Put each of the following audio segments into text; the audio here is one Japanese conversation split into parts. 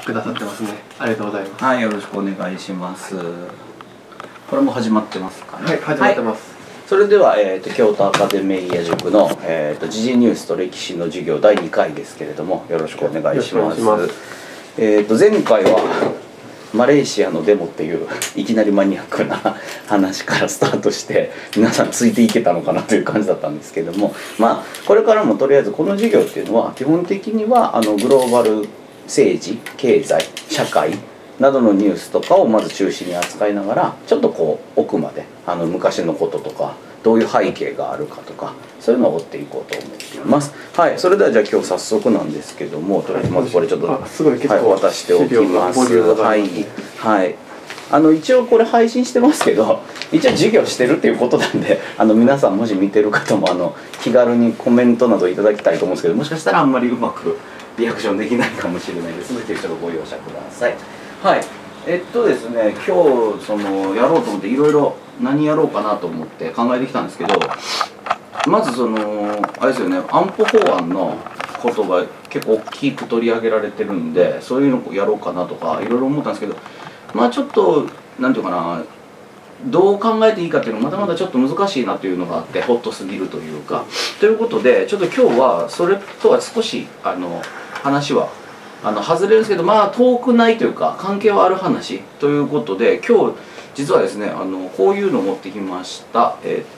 くださってますね。ありがとうございます。 はい、よろしくお願いします。これも始まってますかね。 はい、始まってます。 それでは、京都アカデミー塾の、時事ニュースと歴史の授業第2回ですけれども、よろしくお願いします。前回はマレーシアのデモっていういきなりマニアックな話からスタートして皆さんついていけたのかなという感じだったんですけども、まあこれからもとりあえずこの授業っていうのは基本的にはグローバル政治経済社会などのニュースとかをまず中心に扱いながら、ちょっとこう奥まで昔のこととかどういう背景があるかとかそういうのを追っていこうと思っています。はい、それではじゃあ今日早速なんですけども、とりあえずまずこれちょっと渡しておきます。はいはい。一応これ配信してますけど、一応授業してるっていうことなんで、皆さんもし見てる方も気軽にコメントなどいただきたいと思うんですけど、もしかしたらあんまりうまくリアクションできないかもしれないですので、ちょっとご容赦ください。はい、ですね、今日やろうと思っていろいろ何やろうかなと思って考えてきたんですけど、まずあれですよね、安保法案のことが結構大きく取り上げられてるんで、そういうのをやろうかなとかいろいろ思ったんですけど、まあちょっとなんていうかな、どう考えていいかっていうのはまだまだちょっと難しいなというのがあって、ホッとすぎるというか。ということでちょっと今日はそれとは少し話は外れるんですけど、まあ遠くないというか関係はある話ということで、今日実はですねこういうのを持ってきました。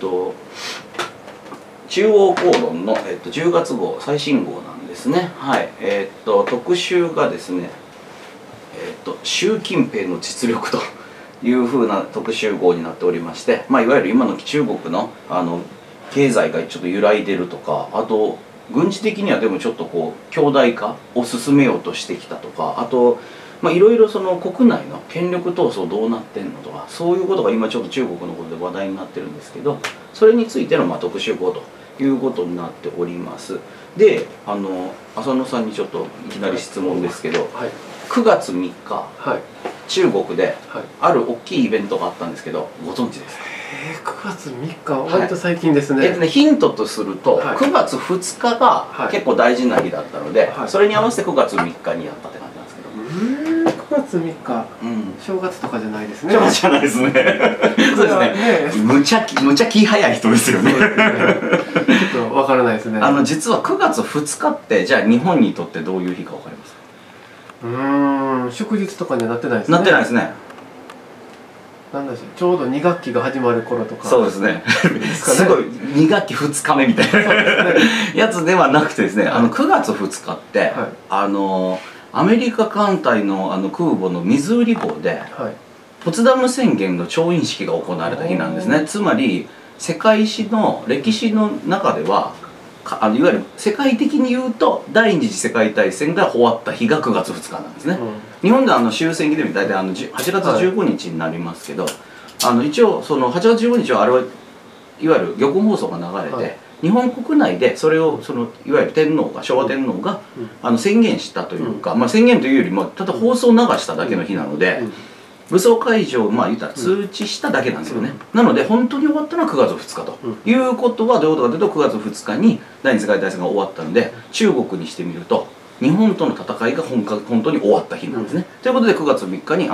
中央公論の、10月号最新号なんですね。はい。特集がですね、習近平の実力というふうな特集号になっておりまして、まあ、いわゆる今の中国の経済がちょっと揺らいでるとか、あと軍事的にはでもちょっとこう強大化を進めようとしてきたとか、あといろいろ国内の権力闘争どうなってんのとか、そういうことが今ちょっと中国のことで話題になってるんですけど、それについての特集号ということになっております。で浅野さんにちょっといきなり質問ですけど、はい、9月3日、はい、中国である大きいイベントがあったんですけど、ご存知ですか ？9月3日、割と最近ですね。 ヒントとすると、はい、9月2日が結構大事な日だったので、はい、それに合わせて9月3日にやったって感じなんですけど。 9月3日、正月とかじゃないですね。 正月じゃないですね。そうですね。むちゃ気早い人ですよね。ちょっとわからないですね。 実は9月2日ってじゃあ日本にとってどういう日かわかりますか？ 祝日とかにはなってないですね。 なってないですね。 なんだし、ちょうど2学期が始まる頃とか。 そうですね。すごい2学期2日目みたいなやつではなくてですね、9月2日って、アメリカ艦隊の空母のミズーリ号で、ポツダム宣言の調印式が行われた日なんですね。つまり世界史の歴史の中ではいわゆる世界的に言うと第二次世界大戦が終わった日が9月2日なんですね。日本で終戦記念日大体8月15日になりますけど、一応8月15日はあれはいわゆる玉音放送が流れて、日本国内でそれをいわゆる昭和天皇が宣言したというか、宣言というよりもただ放送を流しただけの日なので、武装解除を言ったら通知しただけなんですよね。なので本当に終わったのは9月2日ということはどういうことかというと、9月2日に第二次世界大戦が終わったので、中国にしてみると日本との戦いが本当に終わった日なんですね。ということで9月3日に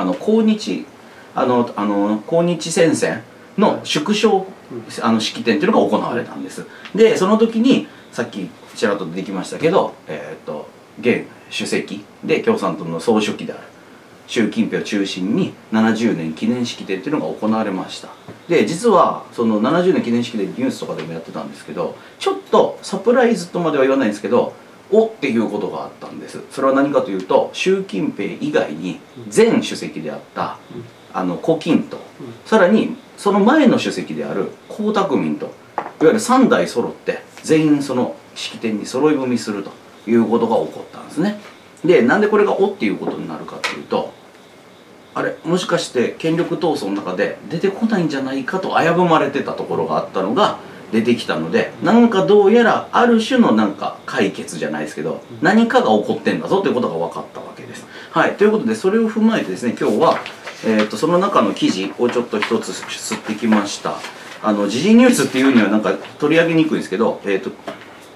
抗日戦線の縮小式典っていうのが行われたんです。でその時にさっきちらっと出てきましたけど、現主席で共産党の総書記である習近平を中心に70年記念式典っていうのが行われました。で実はその70年記念式典ニュースとかでもやってたんですけど、ちょっとサプライズとまでは言わないんですけど、おっていうことがあったんです。それは何かというと、習近平以外に前主席であった胡錦涛、さらにその前の主席である江沢民と、いわゆる3代揃って全員その式典に揃い踏みするということが起こったんですね。でなんでこれがおっていうことになるかっていうと、あれもしかして権力闘争の中で出てこないんじゃないかと危ぶまれてたところがあったのが出てきたので、なんかどうやらある種の解決じゃないですけど、何かが起こってんだぞということが分かったわけです。はい、ということでそれを踏まえてですね、今日は、その中の記事をちょっと一つ吸ってきました。時事ニュースっていうには取り上げにくいんですけど、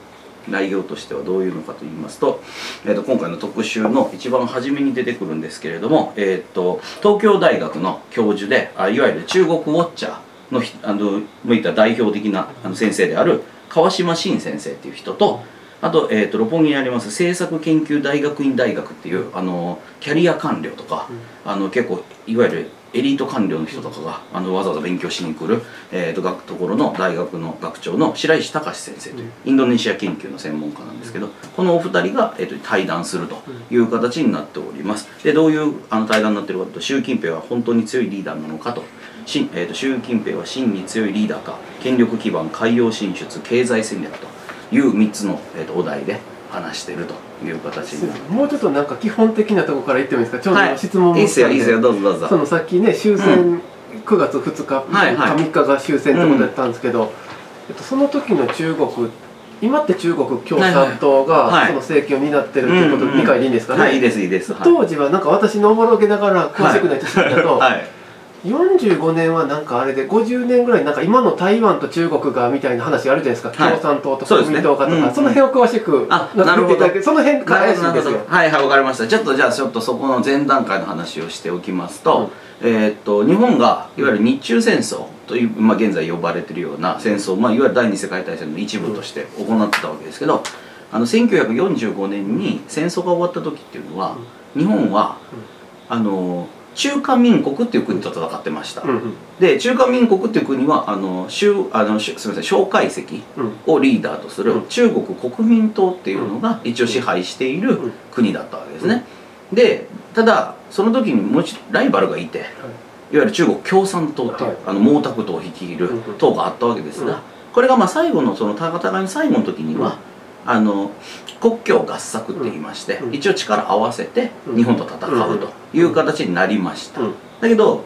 内容としてはどういうのかと言いますと、今回の特集の一番初めに出てくるんですけれども、東京大学の教授でいわゆる中国ウォッチャーの向いた代表的な先生である川島真先生っていう人と、あと、六本木にあります政策研究大学院大学っていうキャリア官僚とか、結構いわゆるエリート官僚の人とかがわざわざ勉強しに来る、ところの大学の学長の白石隆先生というインドネシア研究の専門家なんですけど、このお二人が、対談するという形になっております。でどういう対談になっているかというと、習近平は本当に強いリーダーなのかと。習近平は真に強いリーダーか、権力基盤、海洋進出、経済戦略という3つの、お題で話しているという形になる。 もうちょっとなんか基本的なところから言ってもいいですか。ちょうど質問も、 いいですよいいですよ、どうぞどうぞ。 そのさっきね終戦、9月2日、3日が終戦ってことだったんですけど、その時の中国、今って中国共産党がその政権を担ってるっていうことで理解でいいんですかね。 はい、いいですいいです。 当時はなんか私のおぼろげながら詳しくない知識だと、45年はなんかあれで50年ぐらいなんか今の台湾と中国がみたいな話があるじゃないですか、共産党と国民党かとか、その辺を詳しくなるほど、 その辺から怪しいんですよ。 はいはい、わかりました。ちょっとそこの前段階の話をしておきますと、日本がいわゆる日中戦争という、現在呼ばれているような戦争、いわゆる第二次世界大戦の一部として行ってたわけですけど、1945年に戦争が終わった時っていうのは、日本は中華民国っていう国と戦ってました。で中華民国っていう国はすみません、蒋介石をリーダーとする中国国民党っていうのが一応支配している国だったわけですね。でただその時にもう一度ライバルがいて、いわゆる中国共産党っていう毛沢東を率いる党があったわけですが、これが最後のその戦いの最後の時には国共合作って言いまして、一応力合わせて日本と戦うという形になりました。だけど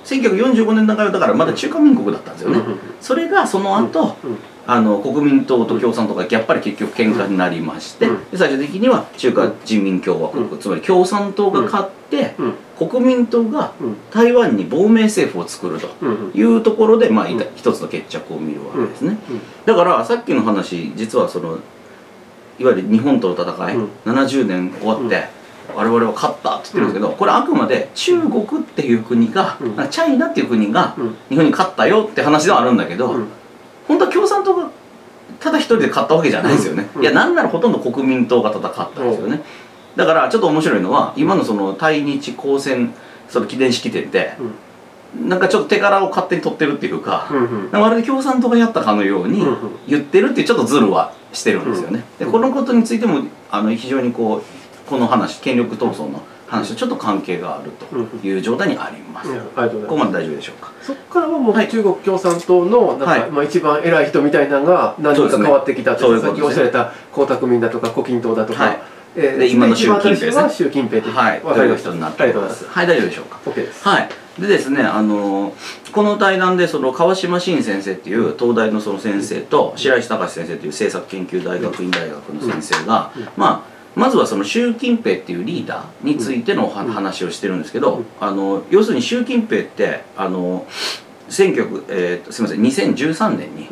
1945年だからまだ中華民国だったんですよね。それがその後国民党と共産党がやっぱり結局喧嘩になりまして、最終的には中華人民共和国、つまり共産党が勝って国民党が台湾に亡命政府を作るというところで一つの決着を見るわけですね。だからさっきの話、実はいわゆる日本との戦い、70年終わって我々は勝ったって言ってるんですけど、これあくまで中国っていう国が、チャイナっていう国が日本に勝ったよって話ではあるんだけど、本当は共産党がただ一人で勝ったわけじゃないですよね。いや、なんならほとんど国民党が戦ったんですよね。だからちょっと面白いのは、今のその対日交戦その記念式典ってなんかちょっと手柄を勝手に取ってるっていうか、まるで共産党がやったかのように言ってるっていうちょっとズルはしてるんですよね。でこのことについても非常にこの話、権力闘争の話とちょっと関係があるという状態にあります。ここまで大丈夫でしょうか。 そこからはもう中国共産党のなんか一番偉い人みたいなのが何人か変わってきたという、さっきおっしゃられた江沢民だとか胡錦涛だとか、 今の習近平ですね。 習近平というという人になっています。はい、大丈夫でしょうか。 OK です。 でですね、この対談でその川島真先生っていう東大のその先生と白石隆先生という政策研究大学院大学の先生が、まずはその習近平っていうリーダーについての話をしてるんですけど、要するに習近平ってすみません、2013年に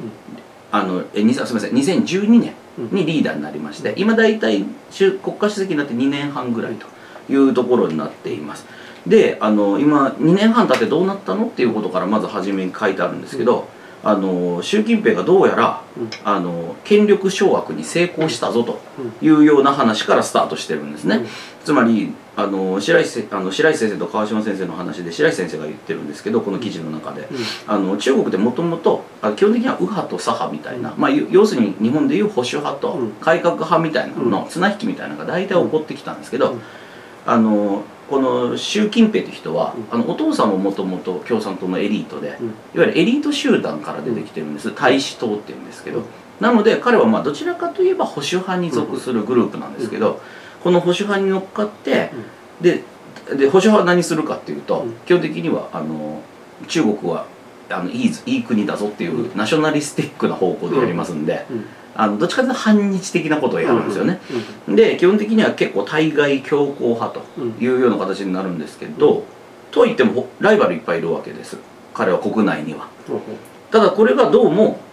2012年にリーダーになりまして、今大体国家主席になって2年半ぐらいというところになっています。で今2年半経ってどうなったのっていうことからまず初めに書いてあるんですけど、習近平がどうやら権力掌握に成功したぞというような話からスタートしてるんですね。つまり白石先生と川島先生の話で白石先生が言ってるんですけど、この記事の中で中国でもともと基本的には右派と左派みたいな、要するに日本でいう保守派と改革派みたいなのの綱引きみたいなのが大体起こってきたんですけど、この習近平という人はお父さんももともと共産党のエリートで、いわゆるエリート集団から出てきてるんです。大使党っていうんですけど、なので彼はどちらかといえば保守派に属するグループなんですけど、この保守派に乗っかってで保守派は何するかっていうと、基本的には中国はいい国だぞっていうナショナリスティックな方向でやりますんで、どっちかというと反日的なことをやるんですよね。で基本的には結構対外強硬派というような形になるんですけど、といってもライバルいっぱいいるわけです、彼は国内には。ただこれがどうも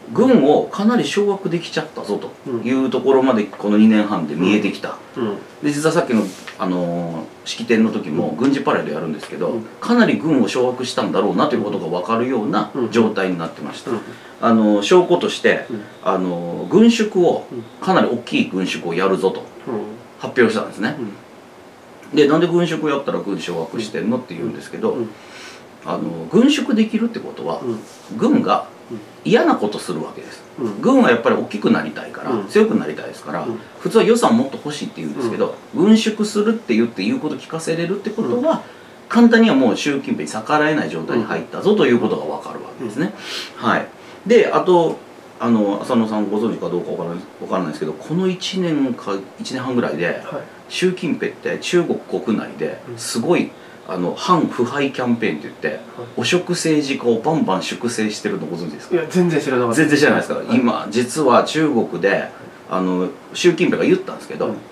軍をかなり掌握できちゃったぞというところまでこの2年半で見えてきた。で実はさっきの、式典の時も軍事パレードやるんですけど、かなり軍を掌握したんだろうなということが分かるような状態になってました。証拠として、軍縮をかなり大きい軍縮をやるぞと発表したんですね。でなんで軍縮やったら軍掌握してんのって言うんですけど、軍縮できるってことは、軍が嫌なことするわけです。軍はやっぱり大きくなりたいから、強くなりたいですから、普通は予算もっと欲しいって言うんですけど、軍縮するって言うこと聞かせれるってことは、簡単にはもう習近平に逆らえない状態に入ったぞということが分かるわけですね。はい、であと浅野さんご存知かどうか分からないですけど、この1年半ぐらいで、習近平って中国国内ですごい反腐敗キャンペーンって言って、汚職政治家をバンバン粛清してるのご存知ですか？ いや全然知らなかった。 全然知らないですか？今実は中国で習近平が言ったんですけど、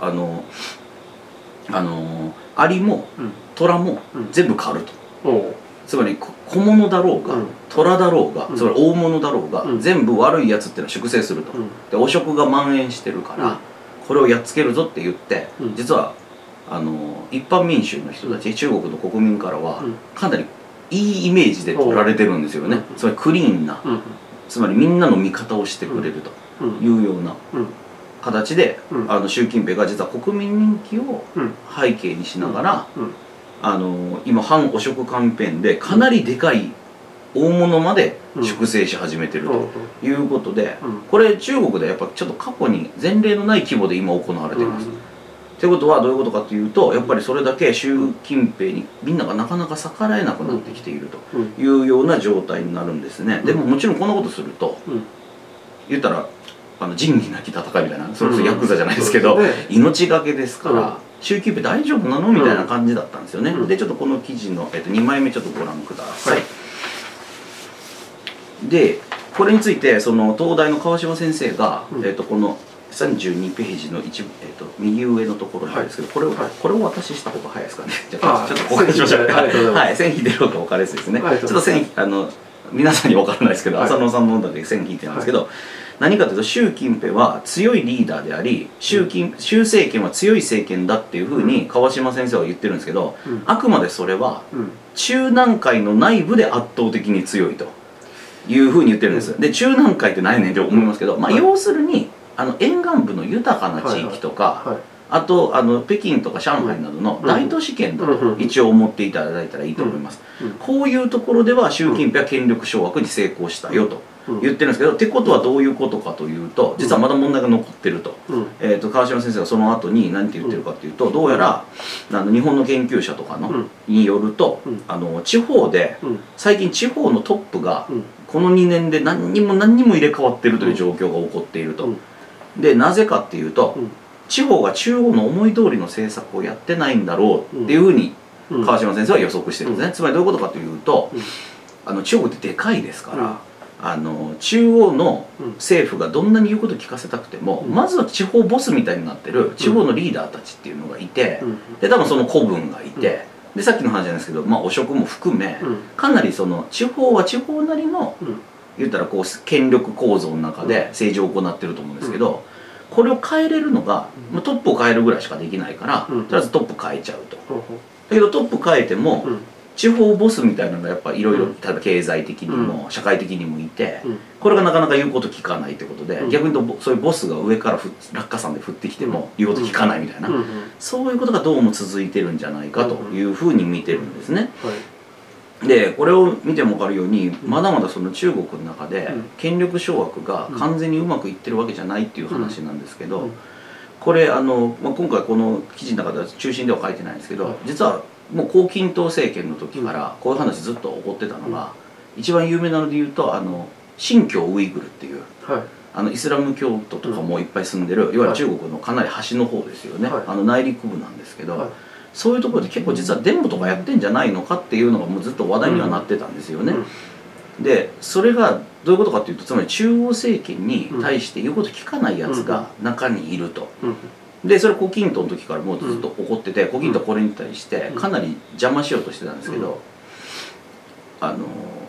アリも虎も全部狩ると。つまり小物だろうが虎だろうが、つまり大物だろうが、全部悪いやつっていうのは粛清すると。で汚職が蔓延してるから、これをやっつけるぞって言って、実は一般民衆の人たち、中国の国民からはかなりいいイメージで取られてるんですよね。つまりクリーンな、つまりみんなの味方をしてくれるというような形で、習近平が実は国民人気を背景にしながら、今反汚職キャンペーンでかなりでかい大物まで粛清し始めてるということで、これ中国でやっぱちょっと過去に前例のない規模で今行われています。ということはどういうことかというと、やっぱりそれだけ習近平にみんながなかなか逆らえなくなってきているというような状態になるんですね。でももちろんこんなことすると、言ったら仁義なき戦いみたいな、それこそヤクザじゃないですけど、命がけですから、習近平大丈夫なのみたいな感じだったんですよね。でちょっとこの記事の、2枚目ちょっとご覧ください。でこれについてその東大の川島先生が、この32ページの右上のところなんですけど、これをお渡しした方が早いですかね。じゃあちょっとお借りしましょう。はい、線引いてる方が分かりやすいですね。ちょっと線皆さんに分からないですけど、浅野さんの中で線引いてるんですけど、何かというと習近平は強いリーダーであり、習政権は強い政権だっていうふうに川島先生は言ってるんですけど、あくまでそれは中南海の内部で圧倒的に強いというふうに言ってるんです。で中南海って何やねんって思いますけど、要するに沿岸部の豊かな地域とか、あと北京とか上海などの大都市圏だと一応思っていただいたらいいと思います。こういうところでは習近平は権力掌握に成功したよと言ってるんですけど、ってことはどういうことかというと、実はまだ問題が残ってると。川島先生がその後に何て言ってるかというと、どうやら日本の研究者とかによると、地方で最近地方のトップがこの2年で何にも入れ替わってるという状況が起こっていると。でなぜかっていうと、地方が中央の思い通りの政策をやってないんだろうっていうふうに川島先生は予測してるんですね。つまりどういうことかというと、中国ってでかいですから、中央の政府がどんなに言うこと聞かせたくても、まずは地方ボスみたいになってる地方のリーダーたちっていうのがいて、で多分その子分がいて、でさっきの話じゃないですけど、汚職も含めかなりその地方は地方なりの言ったらこう権力構造の中で政治を行ってると思うんですけど、これを変えれるのがトップを変えるぐらいしかできないから、とりあえずトップ変えちゃうと。だけどトップ変えても地方ボスみたいなのがやっぱいろいろ、例えば経済的にも社会的にもいて、これがなかなか言うこと聞かないってことで、逆に言うとそういうボスが上から落下傘で降ってきても言うこと聞かないみたいな、そういうことがどうも続いてるんじゃないかというふうに見てるんですね。でこれを見ても分かるように、まだまだその中国の中で権力掌握が完全にうまくいってるわけじゃないっていう話なんですけど、これ今回この記事の中では中心では書いてないんですけど、実はもう胡錦涛政権の時からこういう話ずっと起こってたのが、一番有名なので言うと新疆ウイグルっていう、イスラム教徒とかもいっぱい住んでる、いわゆる中国のかなり端の方ですよね、内陸部なんですけど。そういうところで結構実はデモとかやってんじゃないのかっていうのがもうずっと話題にはなってたんですよね。でそれがどういうことかっていうと、つまり中央政権に対して言うこと聞かないやつが中にいると。でそれ胡錦涛の時からもうずっと起こってて、胡錦涛はこれに対してかなり邪魔しようとしてたんですけど、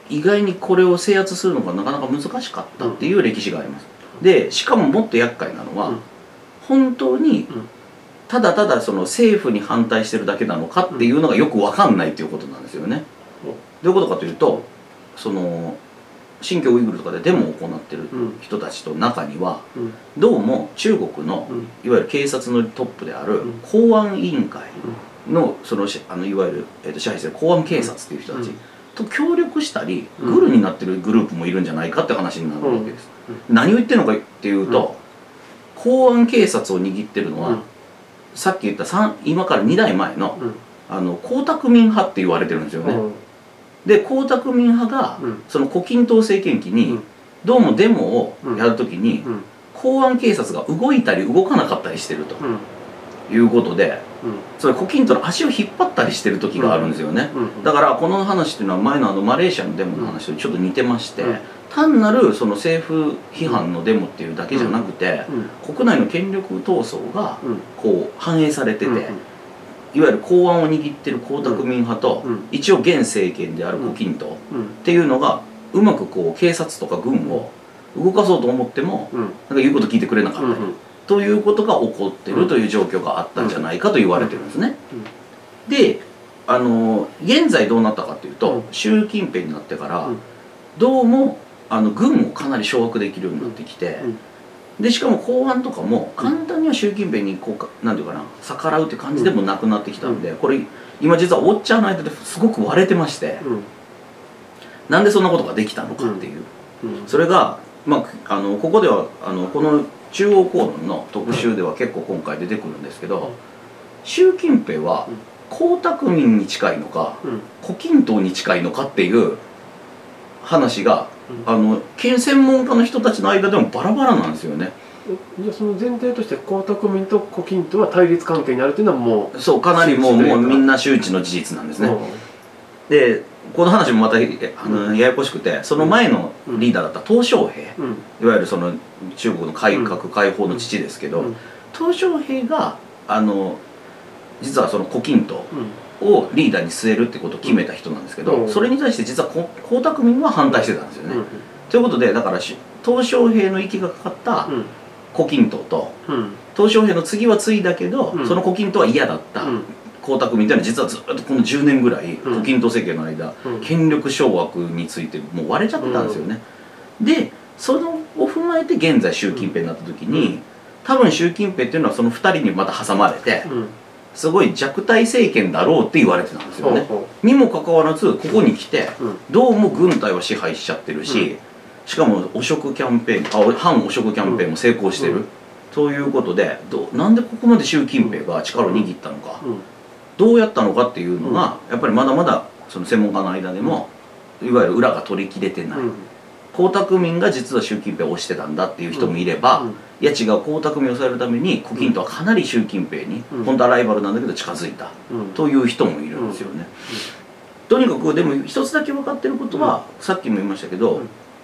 意外にこれを制圧するのがなかなか難しかったっていう歴史があります。でしかももっと厄介なのは、本当にただただその政府に反対してるだけなのかっていうのがよく分かんないっていうことなんですよね。どういうことかというと、その新疆ウイグルとかでデモを行ってる人たちと中には、どうも中国のいわゆる警察のトップである公安委員会のいわゆる支配してる公安警察っていう人たちと協力したりグルになってるグループもいるんじゃないかって話になるわけです。何を言ってるのかっていうと、公安警察を握ってるのはさっき言った今から2代前の江沢民派って言われてるんですよね。で江沢民派がその胡錦涛政権期にどうもデモをやるときに公安警察が動いたり動かなかったりしてるということで、それ胡錦涛の足を引っ張ったりしてる時があるんですよね。だからこの話っていうのは前のマレーシアのデモの話とちょっと似てまして、単なるその政府批判のデモっていうだけじゃなくて、国内の権力闘争がこう反映されてて、いわゆる公安を握ってる江沢民派と一応現政権である胡錦涛っていうのがうまくこう警察とか軍を動かそうと思ってもなんか言うこと聞いてくれなかったりということが起こってるという状況があったんじゃないかと言われてるんですね。で現在どうなったかというと、習近平になってからどうも軍をかなり掌握できるようになってきて、でしかも公安とかも簡単には習近平にこうなんていうかな逆らうって感じでもなくなってきたんで、これ今実はウォッチャーの間ですごく割れてまして、なんでそんなことができたのかっていう、それがここではこの中央公論の特集では結構今回出てくるんですけど、習近平は江沢民に近いのか胡錦涛に近いのかっていう話が専門家の人たちの間でもバラバラなんですよね。 じゃあその前提として江沢民と胡錦涛は対立関係にあるというのはもうそうかなりもうみんな周知の事実なんですね。でこの話もまたややこしくて、その前のリーダーだった鄧小平、いわゆるその中国の改革開放の父ですけど、鄧小平が実はその胡錦涛をリーダーに据えるってことを決めた人なんですけど、それに対して実は江沢民は反対してたんですよね。ということでだから鄧小平の息がかかった胡錦涛と、鄧小平の次は継いだけどその胡錦涛は嫌だった江沢民というのは実はずっとこの10年ぐらい胡錦涛政権の間権力掌握についてもう割れちゃってたんですよね。でそれを踏まえて現在習近平になった時に、多分習近平っていうのはその2人にまた挟まれてすごい弱体政権だろうって言われてたんですよね。にもかかわらずここに来てどうも軍隊は支配しちゃってるし、しかも汚職キャンペーン反汚職キャンペーンも成功してるということで、なんでここまで習近平が力を握ったのか、どうやったのかっていうのがやっぱりまだまだその専門家の間でもいわゆる裏が取り切れてない。江沢民が実は習近平を推してたんだっていう人もいれば、いや違う、江沢民を抑えるために胡錦涛はかなり習近平に本当はライバルなんだけど近づいたという人もいるんですよね。とにかくでも一つだけ分かってることは、さっきも言いましたけど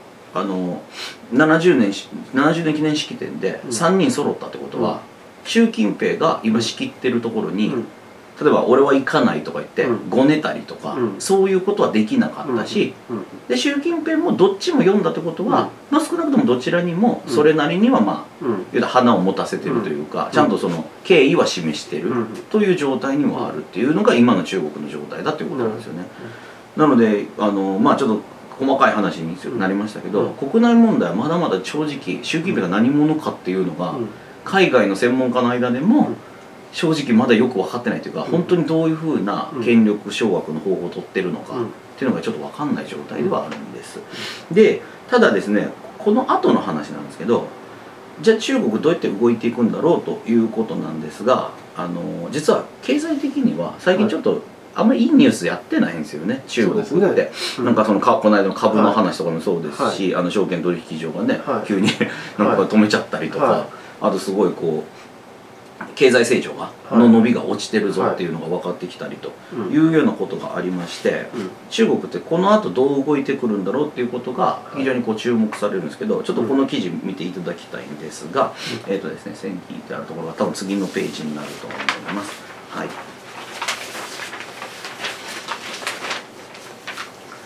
70年記念式典で3人揃ったってことは、習近平が今仕切ってるところに例えば「俺は行かない」とか言ってごねたりとか、そういうことはできなかったし、で習近平もどっちも読んだってことは、少なくともどちらにもそれなりには言うたら花を持たせてるというか、ちゃんとその敬意は示してるという状態にはあるっていうのが今の中国の状態だっていうことなんですよね。なのでちょっと細かい話になりましたけど、国内問題はまだまだ正直習近平が何者かっていうのが海外の専門家の間でも正直まだよく分かってないというか、本当にどういうふうな権力掌握の方法を取ってるのかっていうのがちょっと分かんない状態ではあるんです。でただですね、この後の話なんですけど、じゃあ中国どうやって動いていくんだろうということなんですが、実は経済的には最近ちょっとあんまりいいニュースやってないんですよね、中国って。なんかこの間の株の話とかもそうですし、証券取引所がね急になんか止めちゃったりとか、あとすごいこう経済成長の伸びが落ちてるぞっていうのが分かってきたりというようなことがありまして、中国ってこのあとどう動いてくるんだろうっていうことが非常にこう注目されるんですけど、ちょっとこの記事見ていただきたいんですが、ですね、線引いてあるところが多分次のページになると思います。はい。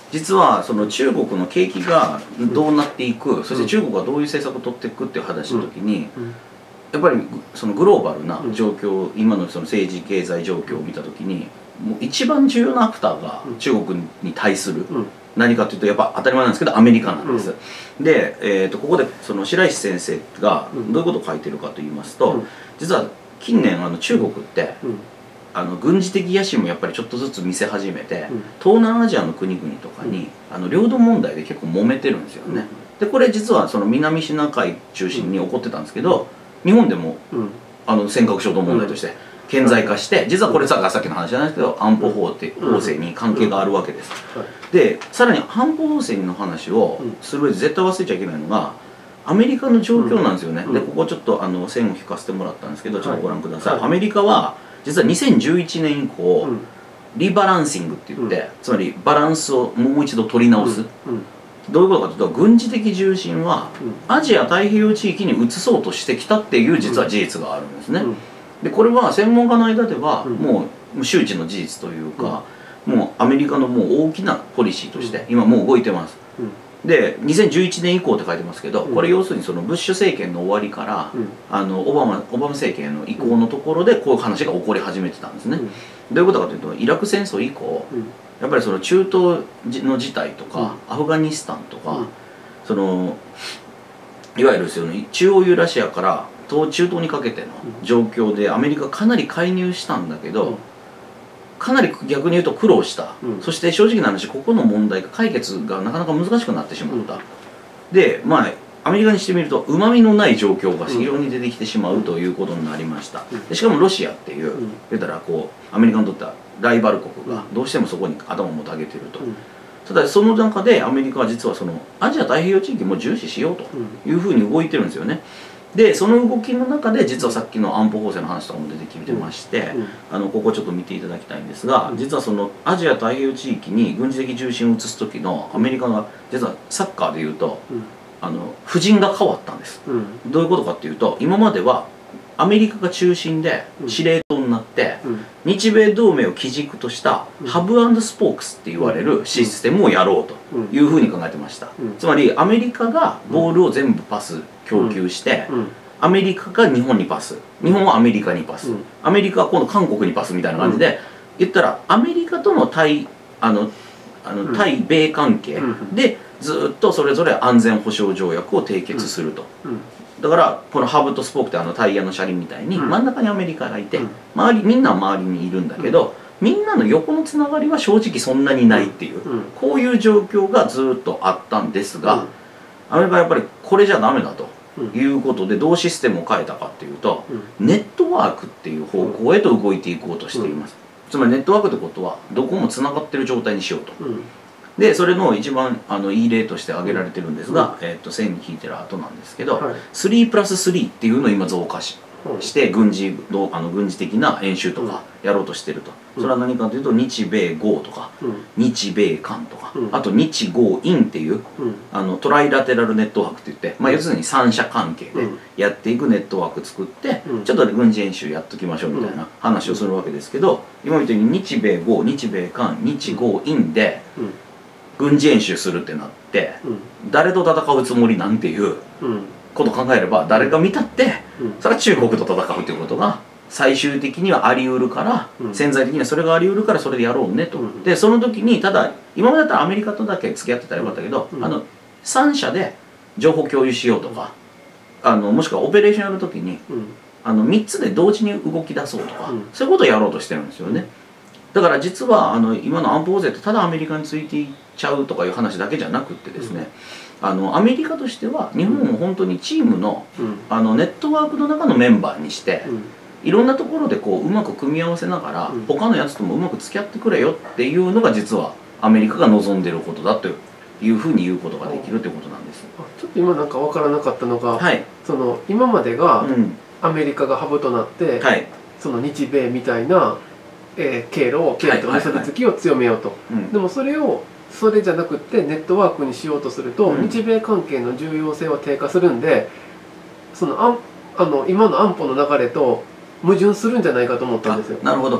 実はその中国の景気がどうなっていく、そして中国がどういう政策を取っていくっていう話の時に、やっぱりそのグローバルな状況、今のその政治経済状況を見た時にもう一番重要なアクターが中国に対する何かというとやっぱ当たり前なんですけどアメリカなんです。で、ここでその白石先生がどういうことを書いてるかと言いますと、実は近年中国って軍事的野心もやっぱりちょっとずつ見せ始めて、東南アジアの国々とかに領土問題で結構揉めてるんですよね。でこれ実はその南シナ海中心に起こってたんですけど、日本でも尖閣諸島問題として顕在化して、実はこれさっきの話じゃないですけど安保法制に関係があるわけです。でさらに安保法制の話をする上で絶対忘れちゃいけないのがアメリカの状況なんですよね。でここちょっと線を引かせてもらったんですけど、ちょっとご覧ください。アメリカは実は2011年以降リバランシングって言って、つまりバランスをもう一度取り直す。どういうことかというと、軍事的重心はアジア太平洋地域に移そうとしてきたっていう実は事実があるんですね。でこれは専門家の間ではもう周知の事実というか、もうアメリカのもう大きなポリシーとして今もう動いてます。で2011年以降って書いてますけど、これ要するにそのブッシュ政権の終わりからオバマ政権の移行のところでこういう話が起こり始めてたんですね。どういうことかというと、イラク戦争以降やっぱりその中東の事態とかアフガニスタンとか、そのいわゆるですよね、中央ユーラシアから中東にかけての状況でアメリカかなり介入したんだけど、かなり逆に言うと苦労した、そして正直な話ここの問題解決がなかなか難しくなってしまった、でまあアメリカにしてみるとうまみのない状況が非常に出てきてしまうということになりました。でしかもロシアっていう言ったらこうアメリカにとってはライバル国がどうしてもそこに頭をもたげていると。ただその中でアメリカは実はそのアジア太平洋地域も重視しようというふうに動いてるんですよね。でその動きの中で実はさっきの安保法制の話とかも出てきてまして、ここちょっと見ていただきたいんですが、実はそのアジア太平洋地域に軍事的重心を移す時のアメリカが実はサッカーでいうと布陣が変わったんです。どういうことかっていうと、今まではアメリカが中心で司令塔になって日米同盟を基軸としたハブ&スポークスって言われるシステムをやろうというふうに考えてました。つまりアメリカがボールを全部パス供給してアメリカが日本にパス、日本はアメリカにパス、アメリカは今度韓国にパスみたいな感じで、言ったらアメリカとの対米関係でずっとそれぞれ安全保障条約を締結すると。だからこのハブとスポークってタイヤの車輪みたいに真ん中にアメリカがいて、みんな周りにいるんだけど、みんなの横のつながりは正直そんなにないっていう、こういう状況がずっとあったんですが、アメリカはやっぱりこれじゃダメだということでどうシステムを変えたかっていうと、ネットワークっていう方向へと動いていこうとしています。つまりネットワークってことはどこもつながってる状態にしようと。でそれの一番いい例として挙げられてるんですが、線に引いてる後なんですけど、3+3っていうのを今増加して軍事的な演習とかやろうとしてると。それは何かというと日米豪とか日米韓とか、あと日豪印っていうトライラテラルネットワークっていって、要するに三者関係でやっていくネットワーク作ってちょっと軍事演習やっときましょうみたいな話をするわけですけど、今みたいに日米豪日米韓日豪印で軍事演習するってなって、誰と戦うつもりなんていうことを考えれば、誰が見たってそれは中国と戦うということが最終的にはあり得るから、潜在的にはそれがあり得るからそれでやろうねと。でその時にただ今までだったらアメリカとだけ付き合ってたらよかったけど、3社で情報共有しようとか、もしくはオペレーションやる時に3つで同時に動き出そうとか、そういうことをやろうとしてるんですよね。だから実は今の安保法制ってただアメリカについていっちゃうとかいう話だけじゃなくってですね、アメリカとしては日本を本当にチームのネットワークの中のメンバーにしていろんなところでこううまく組み合わせながら他のやつともうまく付き合ってくれよっていうのが実はアメリカが望んでることだというふうに言うことができるということなんです。 ちょっと今なんか分からなかったのが、その今までがアメリカがハブとなって、その日米みたいな経路と結びつきを強めようと。でもそれじゃなくってネットワークにしようとすると、日米関係の重要性は低下するんで、その今の安保の流れと矛盾するんじゃないかと思ったんですよ。 なるほど。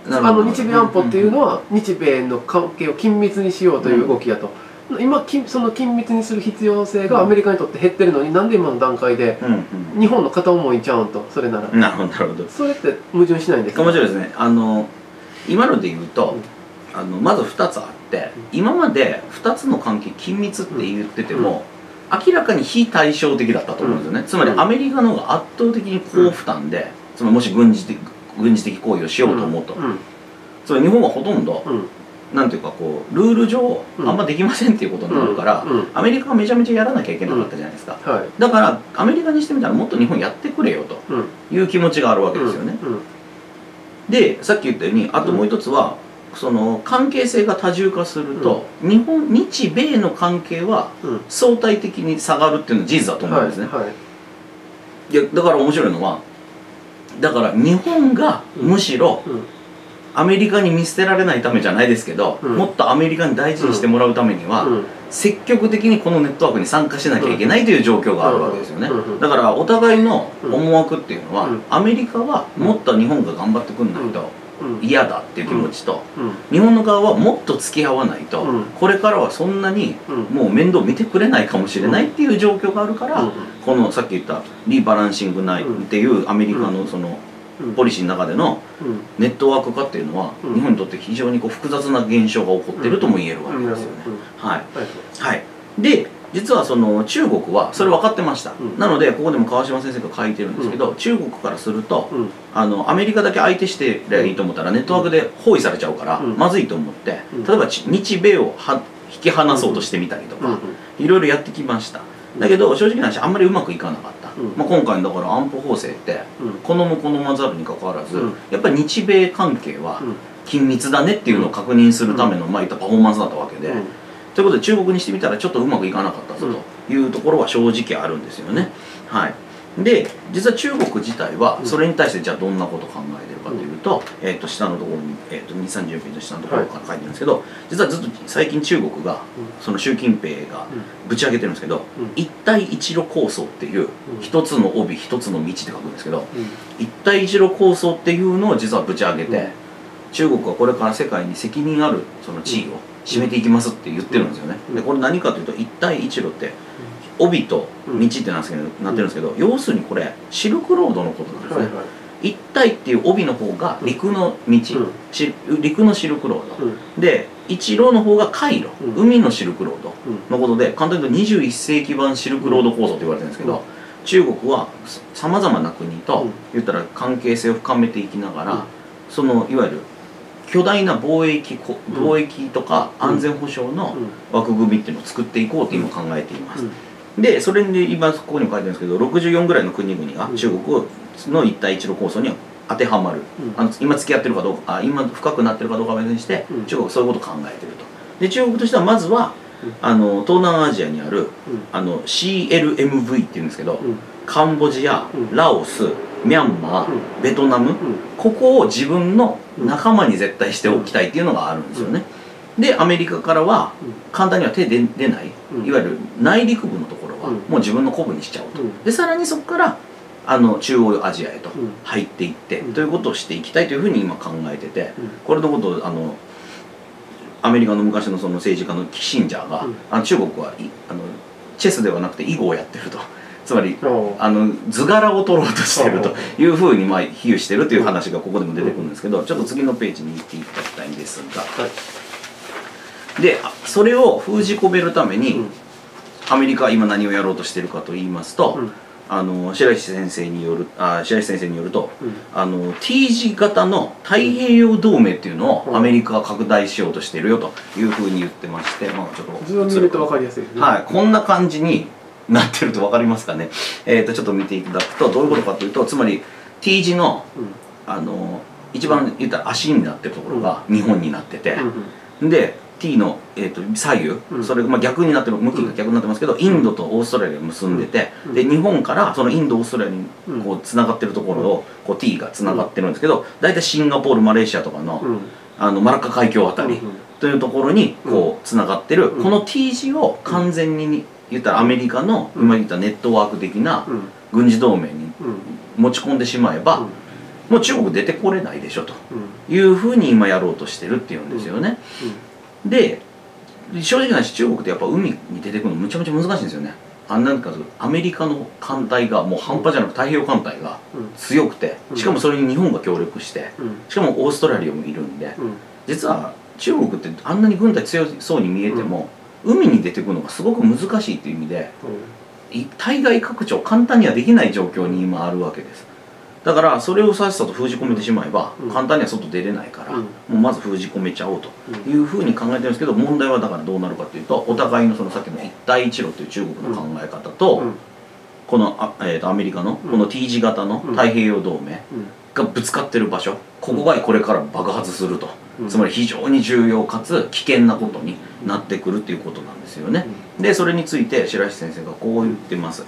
日米安保っていうのは日米の関係を緊密にしようという動きやと。今その緊密にする必要性がアメリカにとって減ってるのに、なんで今の段階で日本の片思いちゃうんと。それならなるほどなるほど。 それって矛盾しないんですか？ 面白いですね。今ので言うと、まず2つあって、今まで2つの関係緊密って言ってても、明らかに非対照的だったと思うんですよね。つまりアメリカの方が圧倒的に高負担で、つまりもし軍事的行為をしようと思うと、つまり日本はほとんど、なんていうかこうルール上あんまできませんっていうことになるから、アメリカはめちゃめちゃやらなきゃいけなかったじゃないですか。だからアメリカにしてみたらもっと日本やってくれよという気持ちがあるわけですよね。でさっき言ったように、あともう一つはその関係性が多重化すると、日米の関係は相対的に下がるっていうのは事実だと思うんですね。いやだから面白いのは、だから日本がむしろアメリカに見捨てられないためじゃないですけど、もっとアメリカに大事にしてもらうためには積極的にこのネットワークに参加しなきゃいけないという状況があるわけですよね。だからお互いの思惑っていうのは、アメリカはもっと日本が頑張ってくんないと嫌だっていう気持ちと、日本の側はもっと付き合わないとこれからはそんなにもう面倒見てくれないかもしれないっていう状況があるから、このさっき言ったリバランシングないっていうアメリカのそのポリシーの中でのネットワーク化っていうのは、日本にとって非常にこう複雑な現象が起こっているとも言えるわけですよね。はいはい。で実はその中国はそれ分かってました。なのでここでも川島先生が書いてるんですけど、中国からするとアメリカだけ相手してりゃいいと思ったらネットワークで包囲されちゃうからまずいと思って、例えば日米を引き離そうとしてみたりとかいろいろやってきました。だけど正直な話あんまりうまくいかなかった。今回のだから安保法制って好む好まざるにかかわらず、やっぱり日米関係は緊密だねっていうのを確認するためのまあいったパフォーマンスだったわけで、ということで中国にしてみたらちょっとうまくいかなかったぞというところは正直あるんですよね。はい。で実は中国自体はそれに対してじゃあどんなことを考えてるかというと、下のところに、230ページの下のところから書いてるんですけど、実はずっと最近中国がその習近平がぶち上げてるんですけど、一帯一路構想っていう一つの帯一つの道って書くんですけど、一帯一路構想っていうのを実はぶち上げて、中国はこれから世界に責任あるその地位を占めていきますって言ってるんですよね。でこれ何かというと一帯一路って帯と道ってなってるんですけど、要するにこれシルクロードのことなんですね。一帯っていう帯の方が陸の道、陸のシルクロードで、一路の方が海路、海のシルクロードのことで、簡単に言うと21世紀版シルクロード構想と言われてるんですけど、中国はさまざまな国と言ったら関係性を深めていきながら、そのいわゆる巨大な貿易とか安全保障の枠組みっていうのを作っていこうと今考えています。でそれで今ここにも書いてるんですけど、64ぐらいの国々が中国の一帯一路構想には当てはまる、今付き合ってるかどうか、今深くなってるかどうかは別にして、中国はそういうことを考えてると。で中国としてはまずは東南アジアにあるCLMV っていうんですけど、カンボジア、ラオス、ミャンマー、ベトナム、ここを自分の仲間に絶対しておきたいっていうのがあるんですよね。でアメリカからは簡単には手出ない、いわゆる内陸部のところはもう自分の鼓舞にしちゃおうと。でさらにそこから中央アジアへと入っていってということをしていきたいというふうに今考えてて、これのことをアメリカの昔のその政治家のキッシンジャーが中国はチェスではなくて囲碁をやってると。つまり図柄を取ろうとしているというふうに比喩してるという話がここでも出てくるんですけど、ちょっと次のページに行っていただきたいんですが、でそれを封じ込めるためにアメリカは今何をやろうとしているかと言いますと、白石先生によると、T 字型の太平洋同盟っていうのをアメリカが拡大しようとしているよというふうに言ってまして、まあちょっと図を見ると分かりやすいですね。 はい、こんな感じになってると分かりますかね。ちょっと見ていただくとどういうことかというと、つまり T 字の一番言ったら足になってるところが日本になってて、で T の、左右、それが逆になってる、向きが逆になってますけど、インドとオーストラリアを結んでて、で日本からそのインドオーストラリアにこうつながってるところをこう T がつながってるんですけど、大体シンガポールマレーシアとかのマラッカ海峡あたりというところにこうつながってる、この T 字を完全に言ったらアメリカの今言ったネットワーク的な軍事同盟に持ち込んでしまえば、 もう中国出てこれないでしょというふうに今やろうとしてるっていうんですよね。で正直な話、中国ってやっぱ海に出てくるのむちゃむちゃ難しいんですよね。なんかアメリカの艦隊がもう半端じゃなく太平洋艦隊が強くて、しかもそれに日本が協力して、しかもオーストラリアもいるんで、実は中国ってあんなに軍隊強そうに見えても、海に出てくるのがすごく難しいっていう意味で、対外拡張簡単にはできない状況に今あるわけです。だからそれをさっさと封じ込めてしまえば簡単には外出れないから、もうまず封じ込めちゃおうというふうに考えてるんですけど、問題はだからどうなるかというと、お互いのそのさっきの一帯一路という中国の考え方と、このアメリカのこの T 字型の太平洋同盟がぶつかってる場所、ここがこれから爆発すると、つまり非常に重要かつ危険なことになってくるっていうことなんですよね。でそれについて白石先生がこう言ってます。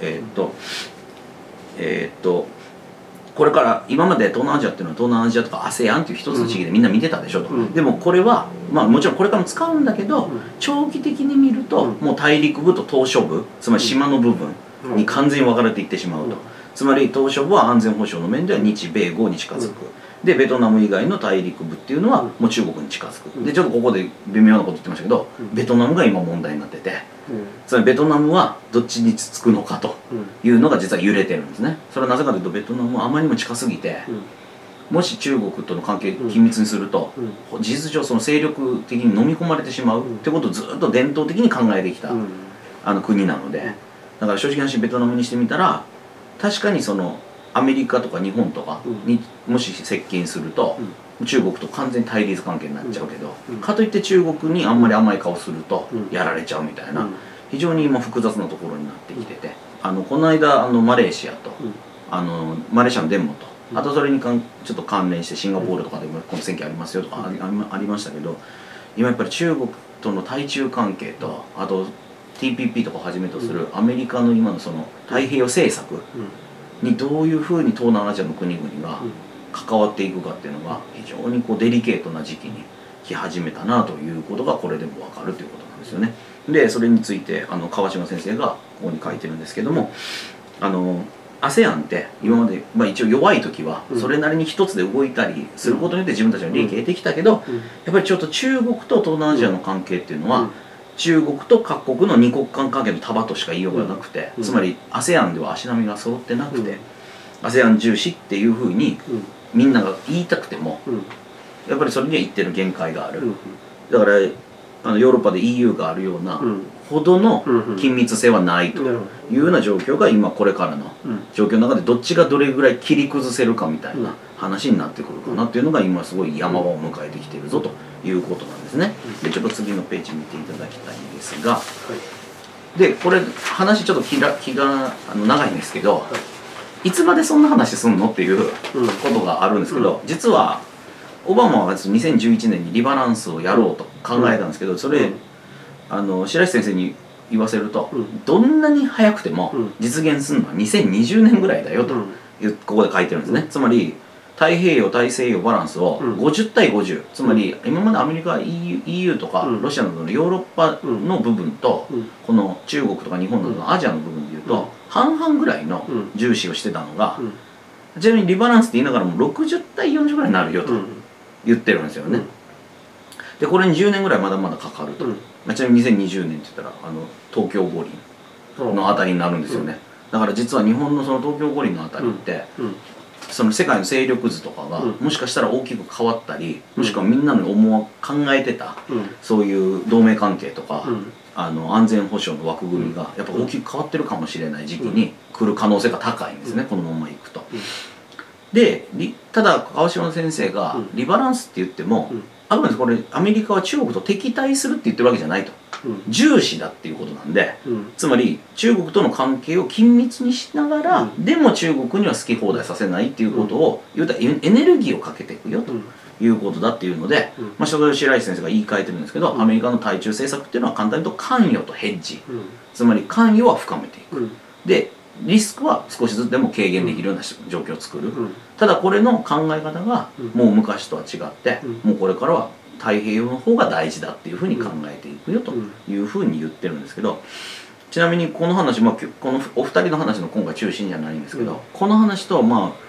これから今まで東南アジアっていうのは東南アジアとか ASEAN っていう一つの地域でみんな見てたでしょと、でもこれはまあもちろんこれからも使うんだけど、長期的に見るともう大陸部と島嶼部、つまり島の部分に完全に分かれていってしまうと、つまり島嶼部は安全保障の面では日米豪に近づく、でベトナム以外の大陸部っていうのはもう中国に近づく。でちょっとここで微妙なこと言ってましたけど、ベトナムが今問題になってて、つまりベトナムはどっちにつくのかというのが実は揺れてるんですね。それはなぜかというと、ベトナムはあまりにも近すぎて、もし中国との関係緊密にすると、事実上その勢力的に飲み込まれてしまうってことをずっと伝統的に考えてきた国なので、だから正直な話ベトナムにしてみたら、確かにそのアメリカとか日本とかにもし接近すると、中国と完全に対立関係になっちゃうけど、かといって中国にあんまり甘い顔するとやられちゃうみたいな、非常に今複雑なところになってきてて、この間マレーシアとマレーシアのデモと、あとそれにちょっと関連してシンガポールとかでもこの選挙ありますよとかありましたけど、今やっぱり中国との対中関係と、あと TPP とかをはじめとするアメリカの今のその太平洋政策にどういうふうに東南アジアの国々が関わっていくかっていうのが非常にこうデリケートな時期に来始めたなということがこれでも分かるということなんですよね。でそれについて川島先生がここに書いてるんですけども、ASEAN って今まで、一応弱い時はそれなりに一つで動いたりすることによって自分たちの利益を得てきたけど、やっぱりちょっと中国と東南アジアの関係っていうのは中国と各国の二国間関係の束としか言いようがなくて、つまり ASEAN では足並みが揃ってなくて、ASEAN 重視っていうふうにみんなが言いたくても、やっぱりそれには一定の限界がある。だからヨーロッパで EU があるようなほどの緊密性はないというような状況が今これからの状況の中で、どっちがどれぐらい切り崩せるかみたいな話になってくるかなっていうのが今すごい山場を迎えてきているぞということなんですね。でちょっと次のページ見ていただきたいんですが、でこれ話ちょっと気が長いんですけど、いつまでそんな話すんのっていうことがあるんですけど、実はオバマは2011年にリバランスをやろうと考えたんですけど、それ白石先生に言わせると、どんなに早くても実現するのは2020年ぐらいだよとここで書いてるんですね。つまり太平洋大西洋バランスを50対50、つまり今までアメリカ EU とかロシアなどのヨーロッパの部分とこの中国とか日本などのアジアの部分でいうと半々ぐらいの重視をしてたのが、ちなみにリバランスって言いながらも60対40ぐらいになるよと言ってるんですよね。でこれに10年ぐらいまだまだかかると。ちなみに2020年って言ったら東京五輪のあたりになるんですよね。だから実は日本のその東京五輪のあたりってその世界の勢力図とかがもしかしたら大きく変わったり、もしくはみんなの考えてたそういう同盟関係とか安全保障の枠組みがやっぱ大きく変わってるかもしれない時期に来る可能性が高いんですね、このままいくと。でただ川島先生がリバランスって言っても、あくまでこれアメリカは中国と敵対するって言ってるわけじゃないと、重視だっていうことなんで、つまり中国との関係を緊密にしながら、でも中国には好き放題させないっていうことを言うたらエネルギーをかけていくよということだっていうので、それを白石先生が言い換えてるんですけど、アメリカの対中政策っていうのは簡単に言うと関与とヘッジ、つまり関与は深めていく、でリスクは少しずつでも軽減できるような状況を作る。ただこれの考え方がもう昔とは違って、もうこれからは太平洋の方が大事だっていうふうに考えていくよというふうに言ってるんですけど、ちなみにこの話、このお二人の話の今回中心じゃないんですけど、この話と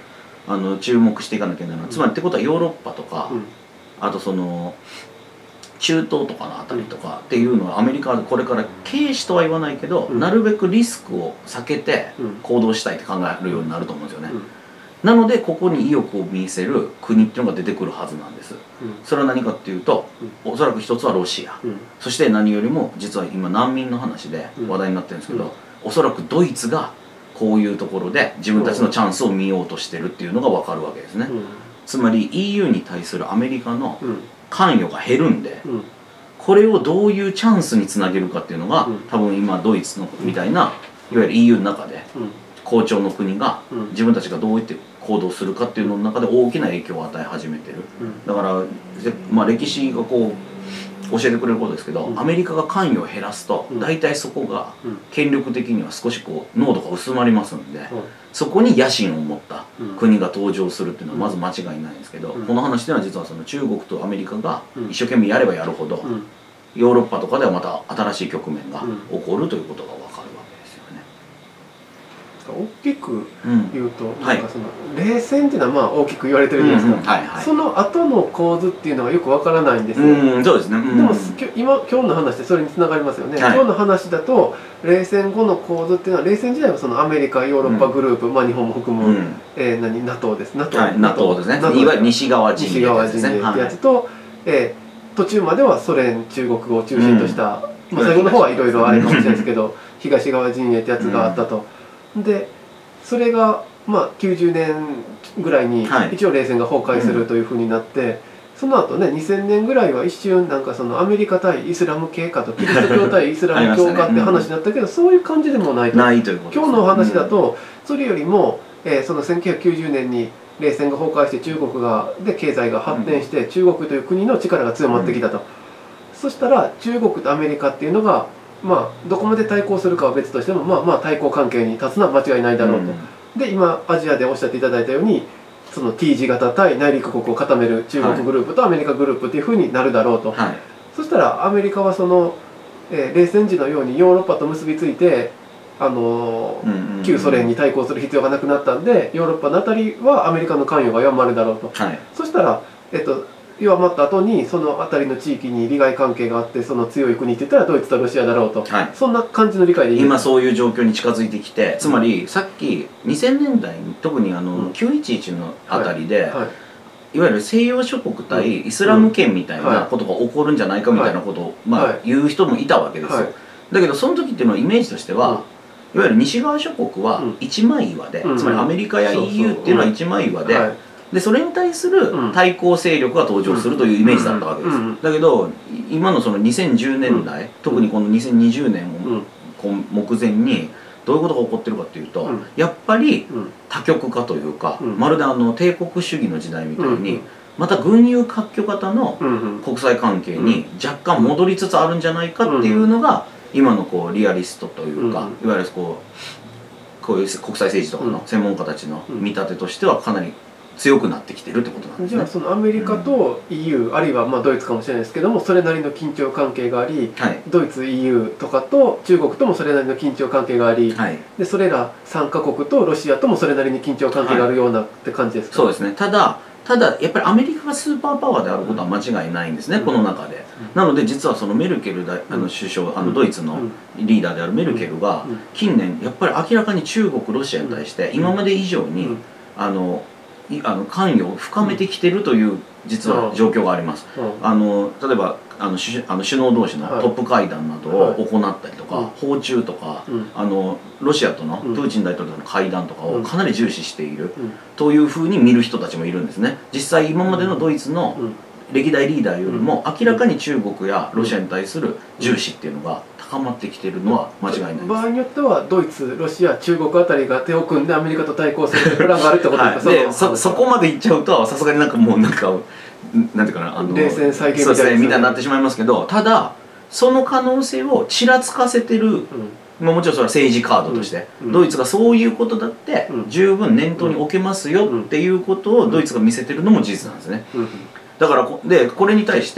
注目していかなきゃいけないのは、つまりってことはヨーロッパとか、あとその中東とかのあたりとかっていうのはアメリカはこれから軽視とは言わないけど、なるべくリスクを避けて行動したいって考えるようになると思うんですよね。なのでここに意欲を見せる国っていうのが出てくるはずなんです。それは何かっていうと、おそらく一つはロシア、そして何よりも実は今難民の話で話題になってるんですけど、おそらくドイツがこういうところで自分たちのチャンスを見ようとしてるっていうのが分かるわけですね。つまり EU に対するアメリカの関与が減るんで、これをどういうチャンスにつなげるかっていうのが、多分今ドイツのみたいないわゆる EU の中で好調の国が自分たちがどうやって行動するかっていうのの中で大きな影響を与え始めてる。だからまあ歴史がこう教えてくれることですけど、アメリカが関与を減らすと大体そこが権力的には少しこう濃度が薄まりますんで、そこに野心を持った国が登場するっていうのはまず間違いないんですけど、この話では実はその中国とアメリカが一生懸命やればやるほどヨーロッパとかではまた新しい局面が起こるということが分かるわけですよね。 大きく言うと、なんかその冷戦っていうのはまあ大きく言われてるじゃないですか。その後の構図っていうのはよくわからないんですよ。 そうですね。 でも今日の話でそれにつながりますよね。今日の話だと冷戦後の構図っていうのは、冷戦時代はそのアメリカヨーロッパグループ、まあ日本も含むNATO です。 NATO ですね。いわゆる西側陣営ってやつと、途中まではソ連中国を中心とした、まあ最後の方はいろいろあれかもしれないですけど、東側陣営ってやつがあったと。でそれがまあ90年ぐらいに一応冷戦が崩壊するというふうになって、その後ね2000年ぐらいは一瞬なんかそのアメリカ対イスラム系かとキリスト教対イスラム教かって話になったけど、そういう感じでもないと。今日のお話だとそれよりもその1990年に冷戦が崩壊して中国で経済が発展して中国という国の力が強まってきたと。そしたら中国とアメリカっていうのがまあどこまで対抗するかは別としても、まあ対抗関係に立つのは間違いないだろうと。で今アジアでおっしゃっていただいたように、その T 字型対内陸国を固める中国グループとアメリカグループっていうふうになるだろうと。そしたらアメリカはその、冷戦時のようにヨーロッパと結びついて旧ソ連に対抗する必要がなくなったんで、ヨーロッパのあたりはアメリカの関与が弱まるだろうと。そしたら弱まった後にその辺りの地域に利害関係があって、その強い国って言ったらドイツとロシアだろうと、そんな感じの理解でいいですか？ 今そういう状況に近づいてきて、つまりさっき2000年代に特に911のあたりで、いわゆる西洋諸国対イスラム圏みたいなことが起こるんじゃないかみたいなことを言う人もいたわけですよ。だけどその時っていうのはイメージとしては、いわゆる西側諸国は一枚岩で、つまりアメリカや EU っていうのは一枚岩で。でそれに対する対抗勢力が登場するというイメージだったわけです。だけど今のその2010年代、特にこの2020年を目前にどういうことが起こってるかっていうと、やっぱり多極化というか、まるで帝国主義の時代みたいにまた群雄割拠型の国際関係に若干戻りつつあるんじゃないかっていうのが今のこうリアリストというか、いわゆるこういう国際政治とかの専門家たちの見立てとしてはかなり強くなってきてるってことなんですね。 じゃあそのアメリカと EU、あるいはまあドイツかもしれないですけども、それなりの緊張関係があり、ドイツ EU とかと中国ともそれなりの緊張関係があり、でそれら3カ国とロシアともそれなりに緊張関係があるようなって感じですか？ そうですね。ただやっぱりアメリカがスーパーパワーであることは間違いないんですね、この中で。なので実はそのメルケル首相、ドイツのリーダーであるメルケルが近年やっぱり明らかに中国ロシアに対して今まで以上に関与を深めてきてるという実は状況があります。例えば首脳同士のトップ会談などを行ったりとか、訪中とかロシアとのプーチン大統領との会談とかをかなり重視しているというふうに見る人たちもいるんですね。実際今までのドイツの歴代リーダーよりも明らかに中国やロシアに対する重視っていうのが高まってきているのは間違いないです。 場合によってはドイツ、ロシア、中国あたりが手を組んでアメリカと対抗するプランがあるってことですか？ そこまでいっちゃうとさすがになんていうかな、 冷戦再現みたいになってしまいますけど、ただその可能性をちらつかせてる、もちろんそれは政治カードとして、ドイツがそういうことだって十分念頭に置けますよっていうことをドイツが見せてるのも事実なんですね。だからこれに対して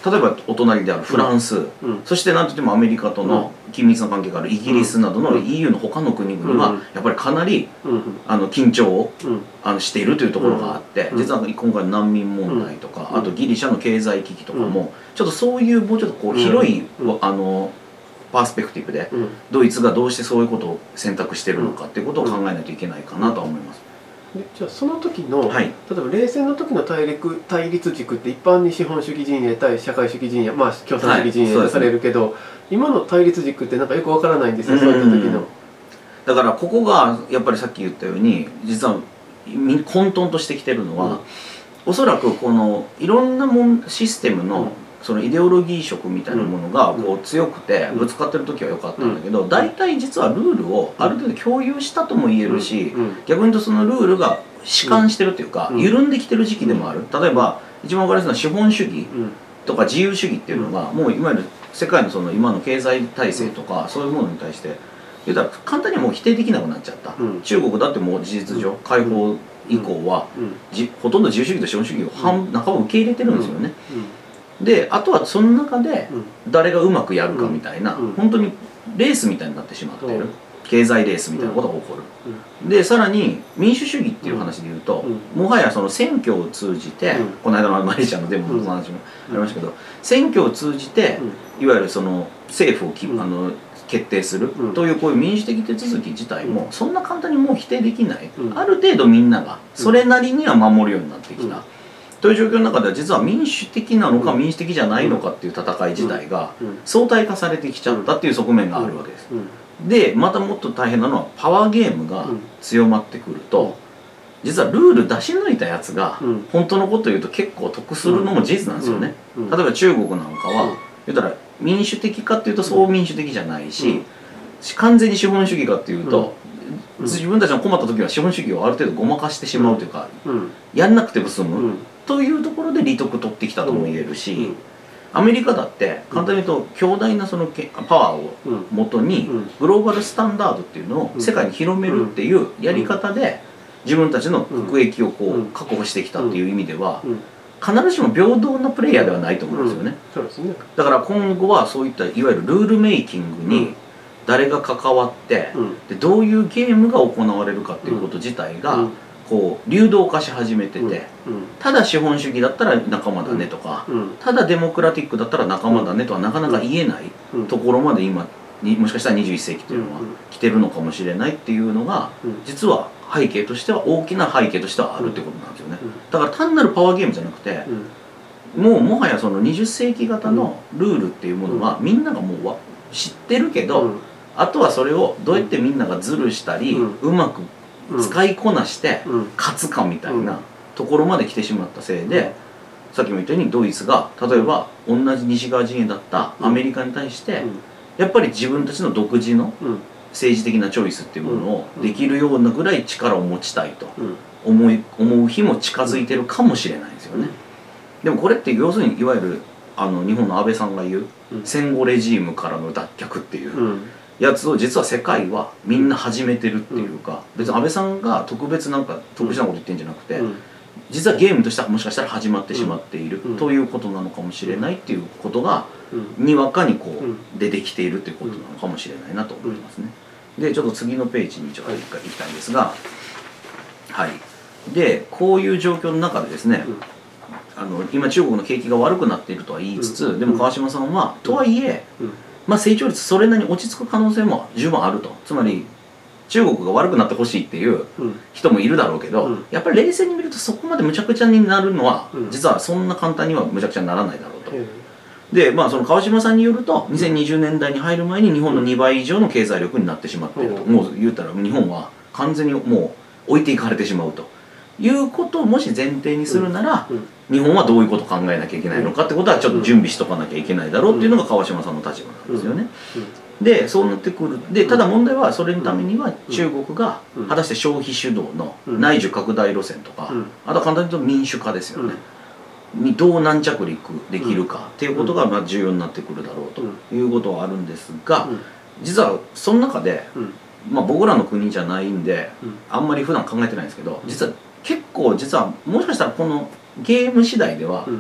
例えばお隣であるフランス、そして何といってもアメリカとの緊密な関係があるイギリスなどの EU の他の国々はやっぱりかなり緊張をしているというところがあって、実は今回の難民問題とか、あとギリシャの経済危機とかもちょっとそういうもうちょっとこう広いパースペクティブでドイツがどうしてそういうことを選択してるのかっていうことを考えないといけないかなとは思います。 じゃあその時の、例えば冷戦の時の対立軸って一般に資本主義陣営対社会主義陣営、まあ共産主義陣営とされるけど、今の対立軸ってなんかよくわからないんですよ、そういった時の。 だからここがやっぱりさっき言ったように実は混沌としてきてるのは、おそらくこのいろんなシステムのそのイデオロギー色みたいなものがこう強くてぶつかってる時は良かったんだけど、大体実はルールをある程度共有したとも言えるし、逆に言うとそのルールが弛緩してるというか緩んできてる時期でもある。例えば一番分かりやすいのは資本主義とか自由主義っていうのがもういわゆる世界のその今の経済体制とかそういうものに対して言うたら簡単にはもう否定できなくなっちゃった。中国だってもう事実上解放以降はほとんど自由主義と資本主義を半ば受け入れてるんですよね。であとはその中で誰がうまくやるかみたいな本当にレースみたいになってしまっている経済レースみたいなことが起こる。でさらに民主主義っていう話でいうともはやその選挙を通じてこの間のマレーシアのデモの話もありましたけど、選挙を通じていわゆるその政府を決定するというこういう民主的手続き自体もそんな簡単にもう否定できない。ある程度みんながそれなりには守るようになってきた。という状況の中では実は民主的なのか民主的じゃないのかっていう戦い自体が相対化されてきちゃったっていう側面があるわけです。でまたもっと大変なのはパワーゲームが強まってくると実はルール出し抜いたやつが本当のこと言うと結構得するのも事実なんですよね。例えば中国なんかは言ったら民主的かっていうとそう民主的じゃないし、完全に資本主義かっていうと自分たちの困った時は資本主義をある程度ごまかしてしまうというかやんなくても済むというところで利得取ってきたとも言えるし、アメリカだって簡単に言うと強大なそのパワーをもとにグローバルスタンダードっていうのを世界に広めるっていうやり方で自分たちの国益をこう確保してきたっていう意味では必ずしも平等なプレイヤーではないと思うんですよね。だから今後はそういったいわゆるルールメイキングに誰が関わってでどういうゲームが行われるかっていうこと自体がこう流動化し始めてて、ただ資本主義だったら仲間だねとかただデモクラティックだったら仲間だねとはなかなか言えないところまで今もしかしたら21世紀っていうのは来てるのかもしれないっていうのが実は背景としては大きな背景としてはあるってことなんですよね。だから単なるパワーゲームじゃなくてもはやその20世紀型のルールっていうものはみんながもう知ってるけどあとはそれをどうやってみんながズルしたりうまく使いこなして勝つかみたいなところまで来てしまったせいでさっきも言ったようにドイツが例えば同じ西側陣営だったアメリカに対してやっぱり自分たちの独自の政治的なチョイスっていうものをできるようなぐらい力を持ちたいと思う日も近づいてるかもしれないですよね。でもこれって要するにいわゆる日本の安倍さんが言う戦後レジームからの脱却っていうやつを実は世界はみんな始めてるっていうか、別に安倍さんが特別なんか特殊なこと言ってんじゃなくて実はゲームとしてはもしかしたら始まってしまっているということなのかもしれないっていうことがにわかにこう出てきているということなのかもしれないなと思いますね。でちょっと次のページにちょっと一回行きたいんですが、はい、でこういう状況の中でですね今中国の景気が悪くなっているとは言いつつでも川島さんはとはいえまあ成長率それなりに落ち着く可能性も十分あると。つまり中国が悪くなってほしいっていう人もいるだろうけどやっぱり冷静に見るとそこまでむちゃくちゃになるのは実はそんな簡単にはむちゃくちゃにならないだろうと。でまあその川島さんによると2020年代に入る前に日本の2倍以上の経済力になってしまっていると。もう言うたら日本は完全にもう置いていかれてしまうということをもし前提にするなら日本はどういうことを考えなきゃいけないのかってことはちょっと準備しとかなきゃいけないだろうっていうのが川島さんの立場なんですよね。でそうなってくるでただ問題はそれのためには中国が果たして消費主導の内需拡大路線とかあとは簡単に言うと民主化ですよねにどう軟着陸できるかっていうことがまあ重要になってくるだろうということはあるんですが実はその中でまあ僕らの国じゃないんであんまり普段考えてないんですけど実は結構実はもしかしたらこのゲーム次第では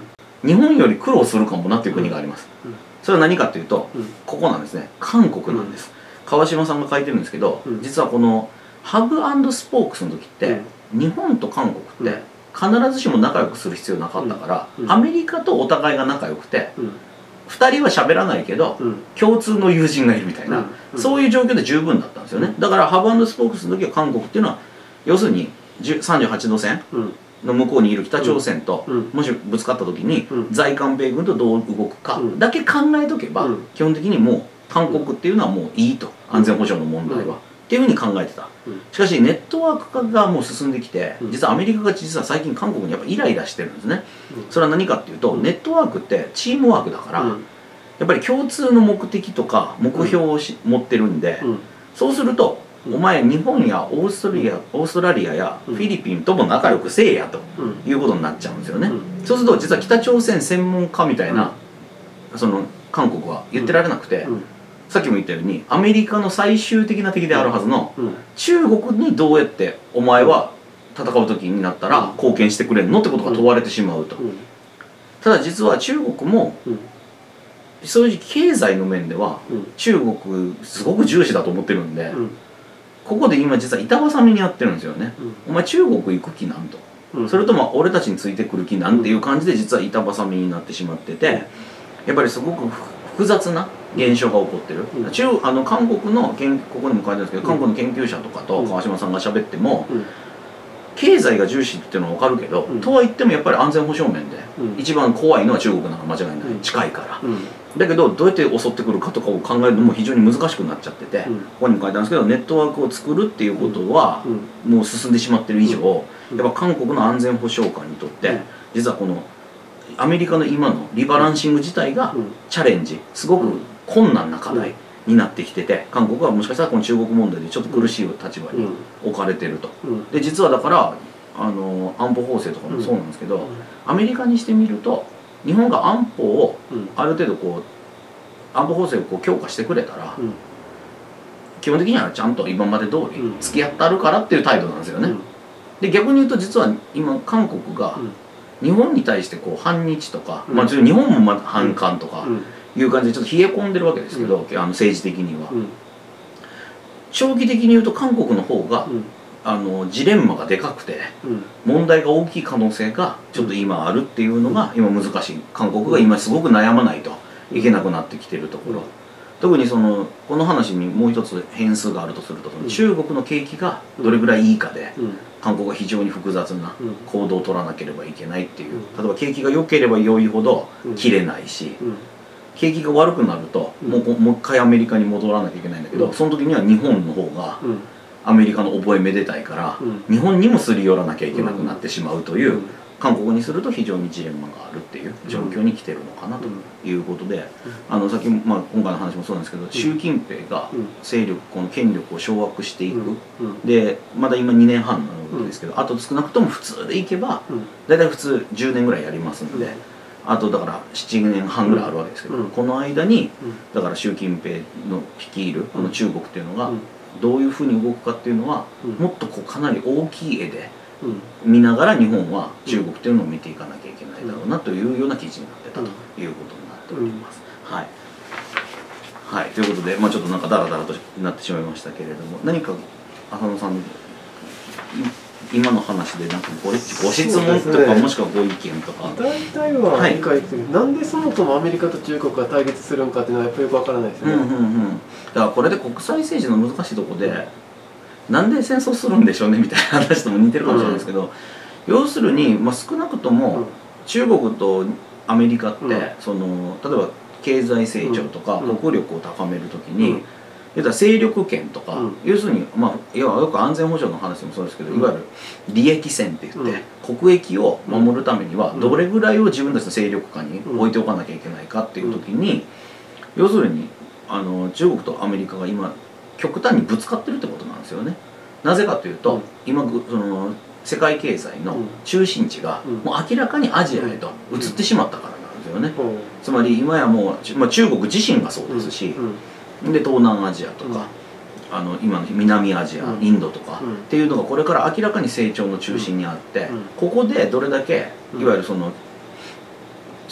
日本より苦労するかもなっていう国があります。それは何かというと、ここなんですね。韓国なんです。川島さんが書いてるんですけど、実はこのハブ&スポークスの時って、日本と韓国って必ずしも仲良くする必要なかったから、アメリカとお互いが仲良くて、2人は喋らないけど、共通の友人がいるみたいな、そういう状況で十分だったんですよね。だからハブ&スポークスの時は韓国っていうのは要するに38度線の向こうにいる北朝鮮ともしぶつかった時に在韓米軍とどう動くかだけ考えとけば、基本的にもう韓国っていうのはもういいと、安全保障の問題はっていうふうに考えてた。しかしネットワーク化がもう進んできて、実はアメリカが実は最近韓国にやっぱイライラしてるんですね。それは何かっていうと、ネットワークってチームワークだから、やっぱり共通の目的とか目標を持ってるんで、そうするとお前日本やオーストラリアやフィリピンとも仲良くせえやということになっちゃうんですよね。そうすると実は北朝鮮専門家みたいなその韓国は言ってられなくて、さっきも言ったようにアメリカの最終的な敵であるはずの中国にどうやってお前は戦う時になったら貢献してくれんのってことが問われてしまうと。ただ実は中国も正直経済の面では中国すごく重視だと思ってるんで、ここで今実は板挟みにやってるんですよね。お前中国行く気なんと、それとも俺たちについてくる気なんていう感じで実は板挟みになってしまってて、やっぱりすごく複雑な現象が起こってる。韓国のここにも書いてあるんですけど、韓国の研究者とかと川島さんが喋っても、経済が重視っていうのは分かるけど、とは言ってもやっぱり安全保障面で一番怖いのは中国なのは間違いない、近いから。だけどどうやって襲ってくるかとかを考えるのも非常に難しくなっちゃってて、ここにも書いてあるんですけど、ネットワークを作るっていうことはもう進んでしまってる以上、やっぱ韓国の安全保障官にとって実はこのアメリカの今のリバランシング自体がチャレンジ、すごく困難な課題になってきてて、韓国はもしかしたらこの中国問題でちょっと苦しい立場に置かれてると。で実はだから安保法制とかもそうなんですけど、アメリカにしてみると日本が安保をある程度こう安保法制をこう強化してくれたら、基本的にはちゃんと今まで通り付き合ってあるからっていう態度なんですよね。で逆に言うと実は今韓国が日本に対してこう反日とか、まあ日本もま反韓とかいう感じでちょっと冷え込んでるわけですけど、政治的には。長期的に言うと韓国の方がジレンマがでかくて問題が大きい可能性がちょっと今あるっていうのが今難しい。韓国が今すごく悩まないといけなくなってきてるところ。特にこの話にもう一つ変数があるとすると、中国の景気がどれぐらいいいかで韓国が非常に複雑な行動を取らなければいけないっていう。例えば景気が良ければ良いほど切れないし、景気が悪くなるともう一回アメリカに戻らなきゃいけないんだけど、その時には日本の方がアメリカの覚えめでたいから日本にもすり寄らなきゃいけなくなってしまうという、韓国にすると非常にジレンマがあるっていう状況に来てるのかなということで、さっき、今回の話もそうなんですけど、習近平がこの権力を掌握していく、でまだ今2年半なわけですけど、あと少なくとも普通でいけば大体普通10年ぐらいやりますんで、あとだから7年半ぐらいあるわけですけど、この間にだから習近平の率いるこの中国っていうのがどういうふうに動くかっていうのは、もっとかなり大きい絵で見ながら日本は中国っていうのを見ていかなきゃいけないだろうなというような記事になってたということになっております。はい、ということで、ちょっとなんかダラダラとなってしまいましたけれども、何か浅野さん今の話でなんかご質問とか、もしくはご意見とか。 大体は理解する。なんでそもそもアメリカと中国が対立するんかっていうのはやっぱりよくわからないですね。 だからこれで国際政治の難しいとこで、なんで戦争するんでしょうねみたいな話とも似てるかもしれないですけど、要するに、少なくとも中国とアメリカって、例えば経済成長とか国力を高めるときに、勢力圏とか、要するに、要はよく安全保障の話もそうですけど、いわゆる利益線って言って、国益を守るためにはどれぐらいを自分たちの勢力下に置いておかなきゃいけないかっていうときに、要するに中国とアメリカが今極端にぶつかってるってことなんですよね。なぜかというと、今世界経済の中心地がもう明らかにアジアへと移ってしまったからなんですよね。つまり今やもう、中国自身がそうですし、で東南アジアとか、今の南アジア、インドとかっていうのがこれから明らかに成長の中心にあって、ここでどれだけいわゆる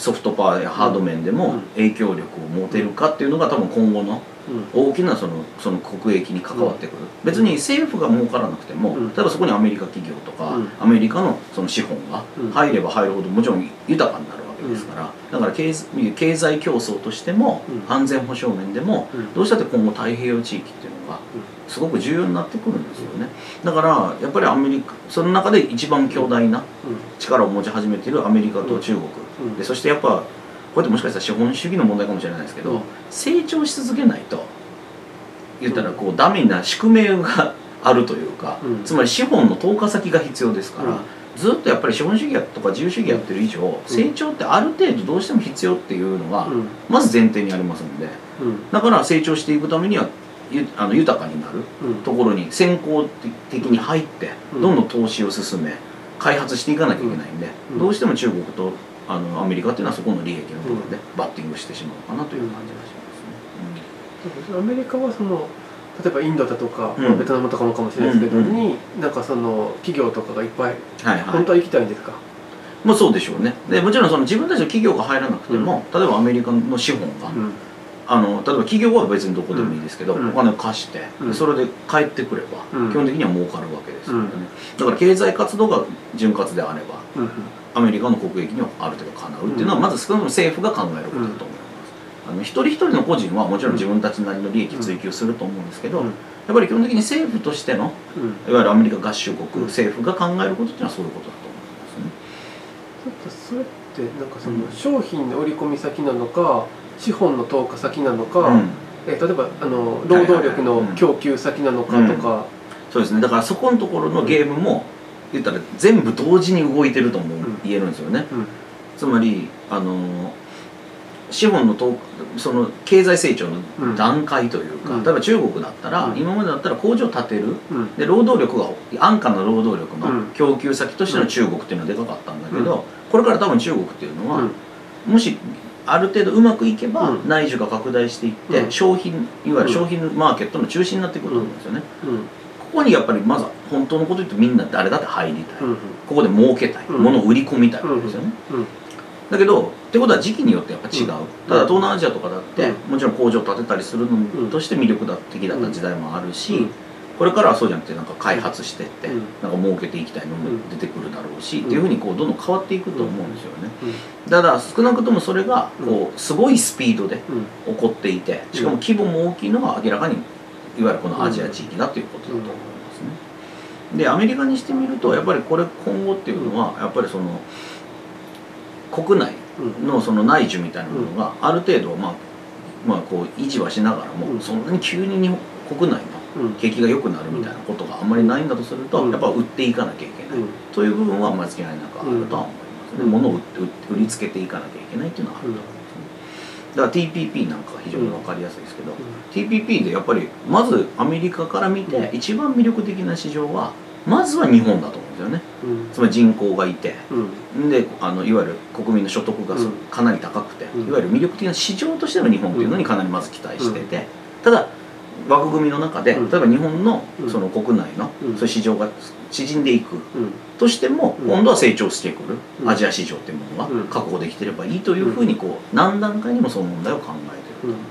ソフトパワーやハード面でも影響力を持てるかっていうのが多分今後の大きなその国益に関わってくる。別に政府が儲からなくても、例えばそこにアメリカ企業とかアメリカのその資本が入れば入るほどもちろん豊かになるわけですから、だから経済競争としても安全保障面でもどうしたって今後太平洋地域っていうのがすごく重要になってくるんですよね。だからやっぱりアメリカ、その中で一番強大な力を持ち始めているアメリカと中国で、そしてやっぱこれってもしかしたら資本主義の問題かもしれないですけど、成長し続けないと言ったらこうダメな宿命があるというか、つまり資本の投下先が必要ですから、ずっとやっぱり資本主義とか自由主義やってる以上、成長ってある程度どうしても必要っていうのがまず前提にありますので、だから成長していくためには豊かになるところに先行的に入ってどんどん投資を進め開発していかなきゃいけないんで、どうしても中国とアメリカっていうのはそこの利益のところでバッティングしてしまうかなという感じがしますね。 アメリカはその例えばインドだとか、ベトナムとかもかもしれないですけど、になんかその企業とかがいっぱい本当は行きたいんですか？ まあそうでしょうね。でもちろんその自分たちの企業が入らなくても、例えばアメリカの資本が、例えば企業は別にどこでもいいですけど、お金を貸して、それで帰ってくれば、基本的には儲かるわけですよね。だから経済活動が潤滑であれば、アメリカの国益にはある程度かなうっていうのはまず少なくとも政府が考えることだと思います。一人一人の個人はもちろん自分たちなりの利益追求すると思うんですけど、やっぱり基本的に政府としての、いわゆるアメリカ合衆国、政府が考えることっていうのはそういうことだと思いますね。 それってなんかその商品の売り込み先なのか、資本の投下先なのか、例えば労働力の供給先なのかとか、 そうですね。だからそこのところのゲームも言ったら全部同時に動いてるとも言えるんですよね。つまり資本のその経済成長の段階というか、例えば中国だったら、今までだったら工場を建てる、で労働力が安価な労働力の供給先としての中国っていうのはでかかったんだけど、これから多分中国っていうのはもしある程度うまくいけば内需が拡大していって商品、いわゆる商品マーケットの中心になってくると思うんですよね。ここにやっぱりまず本当のこと言うとみんな誰だって入りたい、ここで儲けたい、物を売り込みたいわけですよね。だけどってことは時期によってやっぱ違う。ただ東南アジアとかだってもちろん工場を建てたりするのとして魅力的だった時代もあるし、これからはそうじゃなくてなんか開発してってなんか儲けていきたいのも出てくるだろうしっていうふうにこうどんどん変わっていくと思うんですよね。ただ少なくともそれがこうすごいスピードで起こっていて、しかも規模も大きいのは明らかにいわゆるこのアジア地域だということだと思いますね。でアメリカにしてみるとやっぱりこれ今後っていうのはやっぱりその国内のその内需みたいなものがある程度まあこう維持はしながらもそんなに急に国内の景気が良くなるみたいなことがあんまりないんだとするとやっぱ売っていかなきゃいけないという部分は間違いなくあるとは思いますね。物を売りつけていかなきゃいけないっていうのはあると思いますね。だから TPP なんかが非常に分かりやすいですけど、TPP でやっぱりまずアメリカから見て一番魅力的な市場はまずは日本だと思うんですよね。つまり人口がいて、でいわゆる国民の所得がかなり高くて、いわゆる魅力的な市場としての日本っていうのにかなりまず期待してて、ただ枠組みの中で例えば日本のその国内のそういう市場が縮んでいくとしても今度は成長してくるアジア市場っていうものが確保できてればいいというふうにこう何段階にもその問題を考えてると思い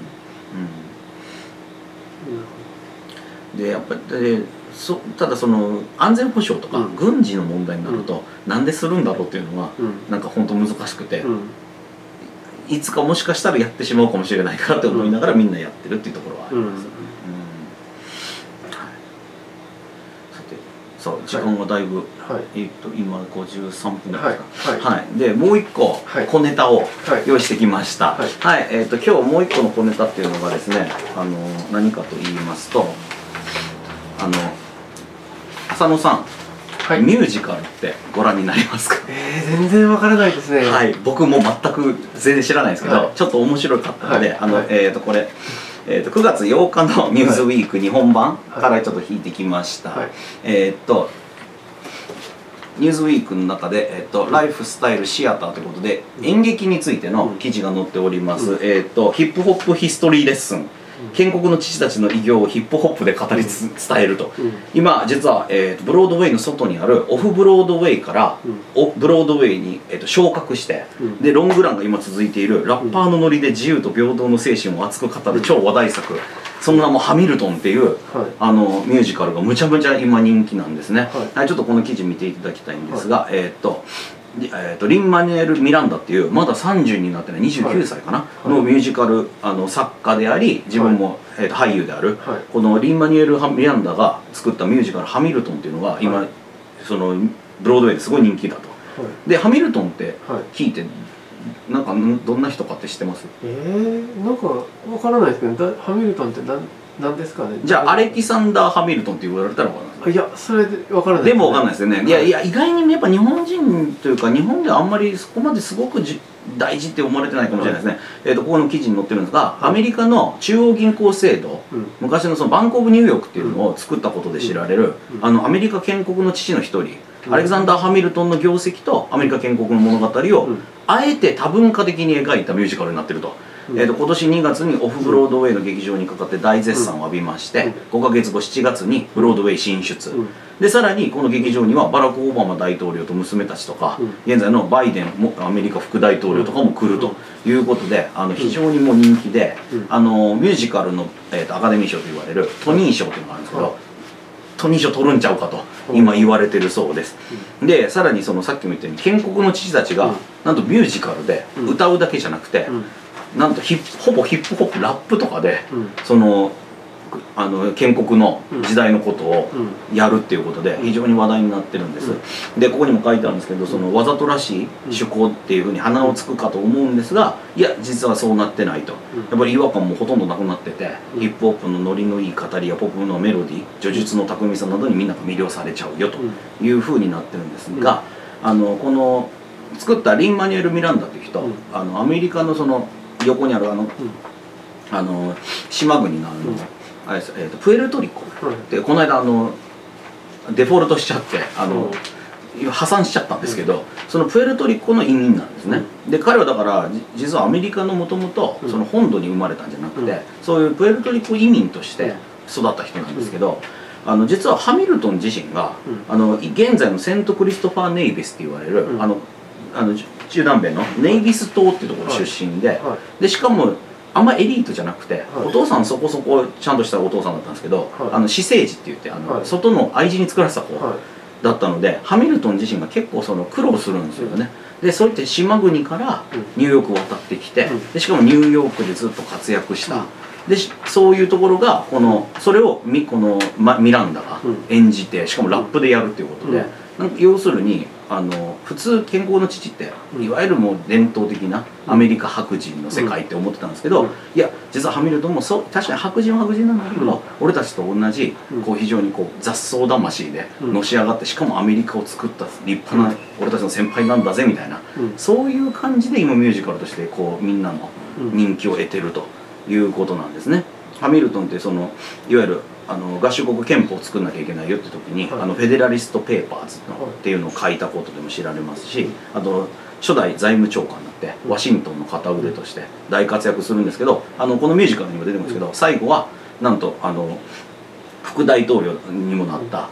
ますね。でやっぱりただその安全保障とか軍事の問題になるとなんでするんだろうっていうのはなんか本当難しくて、いつかもしかしたらやってしまうかもしれないからって思いながらみんなやってるっていうところはありますよね。さてそう時間がだいぶ、今53分ですか。でもう一個小ネタを用意してきました。今日もう一個の小ネタっていうのがですね、何かと言いますと浅野さん、ミュージカルってご覧になりますか？ 全然わからないですね。 僕も全く全然知らないですけど、ちょっと面白かったので、これ、9月8日の「ニューズウィーク日本版からちょっと引いてきました。ニューズウィークの中で、ライフスタイルシアターということで演劇についての記事が載っております。ヒップホップヒストリーレッスン建国の父たちの偉業をヒップホップで語り伝えると、今実は、ブロードウェイの外にあるオフブロードウェイから、ブロードウェイに、昇格して、でロングランが今続いているラッパーのノリで自由と平等の精神を熱く語る超話題作、その名も「ハミルトン」っていう、ミュージカルがむちゃむちゃ今人気なんですね。ちょっとこの記事見ていただきたいんですが、リンマニュエル・ミランダっていうまだ30になってない29歳かな、のミュージカル作家であり自分も、俳優である、このリンマニュエル・ミランダが作ったミュージカル「ハミルトン」っていうのが今、そのブロードウェイですごい人気だと。でハミルトンって聞いてなんかどんな人かって知ってます？ なんかわからないですけど、ハミルトンって何ですかね。 じゃあアレキサンダー・ハミルトンって言われたらわからない？ いや、それでわからない。 でもわかんないですよね。いや意外にやっぱ日本人というか日本ではあんまりそこまですごく大事って思われてないかもしれないですね。ここの記事に載ってるんですが、アメリカの中央銀行制度、昔のそのバンク・オブ・ニューヨークっていうのを作ったことで知られる、アメリカ建国の父の一人、アレクサンダー・ハミルトンの業績とアメリカ建国の物語をあえて多文化的に描いたミュージカルになってると。今年2月にオフブロードウェイの劇場にかかって大絶賛を浴びまして、5ヶ月後7月にブロードウェイ進出、でさらにこの劇場にはバラク・オバマ大統領と娘たちとか、現在のバイデンもアメリカ副大統領とかも来るということで、非常にもう人気で、ミュージカルの、アカデミー賞と言われるトニー賞というのがあるんですけど、トニー賞取るんちゃうかと今言われてるそうです。でさらにそのさっきも言ったように建国の父たちがなんとミュージカルで歌うだけじゃなくて、なんとほぼヒップホップラップとかで、その建国の時代のことをやるっていうことで非常に話題になってるんです。でここにも書いてあるんですけど、そのわざとらしい趣向っていうふうに鼻をつくかと思うんですが、いや実はそうなってないと。やっぱり違和感もほとんどなくなってて、ヒップホップのノリのいい語りやポップのメロディー、叙述の巧みさなどにみんなが魅了されちゃうよというふうになってるんですが、この作ったリン・マニュエル・ミランダという人、アメリカのその横にある島国のあれです、プエルトリコでこの間デフォルトしちゃって破産しちゃったんですけど、そのプエルトリコの移民なんですね。で彼はだから実はアメリカのもともとその本土に生まれたんじゃなくて、そういうプエルトリコ移民として育った人なんですけど、実はハミルトン自身が現在のセントクリストファー・ネイビスって言われる中南米のネイビス島っていうところ出身で、しかもあんまエリートじゃなくて、お父さんそこそこちゃんとしたお父さんだったんですけど、私生児って言って外の愛人に作らせた子だったので、ハミルトン自身が結構その苦労するんですよね。でそういった島国からニューヨーク渡ってきて、でしかもニューヨークでずっと活躍した。でそういうところがそれをミランダが演じて、しかもラップでやるっていうことで、要するに普通建国の父っていわゆるもう伝統的なアメリカ白人の世界って思ってたんですけど、いや実はハミルトンも確かに白人は白人なんだけど、俺たちと同じ非常に雑草魂でのし上がって、しかもアメリカを作った立派な俺たちの先輩なんだぜみたいな、そういう感じで今ミュージカルとしてみんなの人気を得てるということなんですね。ハミルトンっていわゆる合衆国憲法を作んなきゃいけないよって時に、フェデラリスト・ペーパーズっていうのを書いたことでも知られますし、あと初代財務長官になってワシントンの片腕として大活躍するんですけど、このミュージカルにも出てますけど、最後はなんと副大統領にもなった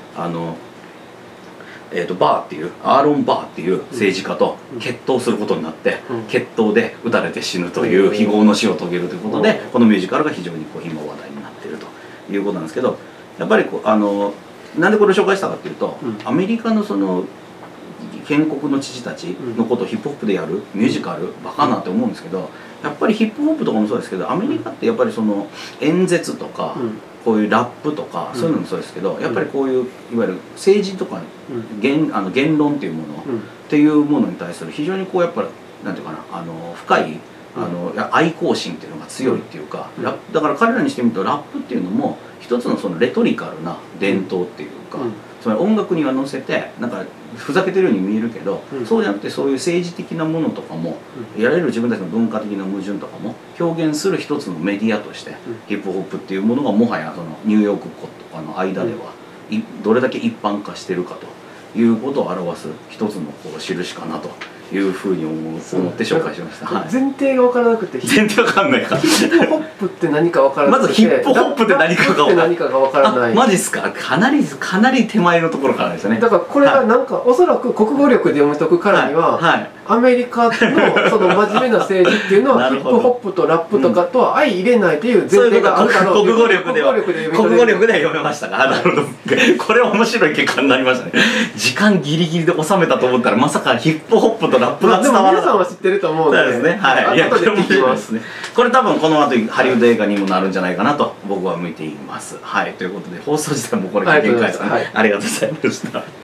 バーっていうアーロン・バーっていう政治家と決闘することになって、決闘で撃たれて死ぬという非業の死を遂げるということで、このミュージカルが非常に今話題になっているということなんですけど、やっぱりなんでこれを紹介したかっていうと、アメリカのその建国の父たちのことをヒップホップでやるミュージカルバカなって思うんですけど、やっぱりヒップホップとかもそうですけど、アメリカってやっぱりその演説とかこういうラップとかそういうのもそうですけど、やっぱりこういういわゆる政治とか言論っていうものっていうものに対する非常にやっぱりなんていうかな深い愛好心っていうのが強いっていうか、だから彼らにしてみるとラップっていうのも一つのそのレトリカルな伝統っていうか、つまり音楽には乗せてなんかふざけてるように見えるけど、そうじゃなくてそういう政治的なものとかもやれる自分たちの文化的な矛盾とかも表現する一つのメディアとしてヒップホップっていうものがもはやそのニューヨークとかの間ではどれだけ一般化してるかということを表す一つの印かなというふうに思って紹介しました。 前提が分からなくて、 前提分かんないか。 ヒップホップって何か分からなくて、 まずヒップホップって何かが分からない。 マジっすか。かなり手前のところからですね。 だからこれがなんかおそらく国語力で読み解くからには、アメリカのその真面目な政治っていうのはヒップホップとラップとかとは相入れないという前提があるだろう。 国語力で読めましたか。なるほど。これは面白い結果になりましたね。時間ギリギリで収めたと思ったらまさかヒップホップとラップが伝わらない。 皆さんは知ってると思うんで。 そうですね。はい。いや、これ面白いですね。これ多分この後ハリウッド映画にもなるんじゃないかなと僕は見ています。はい。ということで放送自体もこれ限界ですね。ありがとうございました。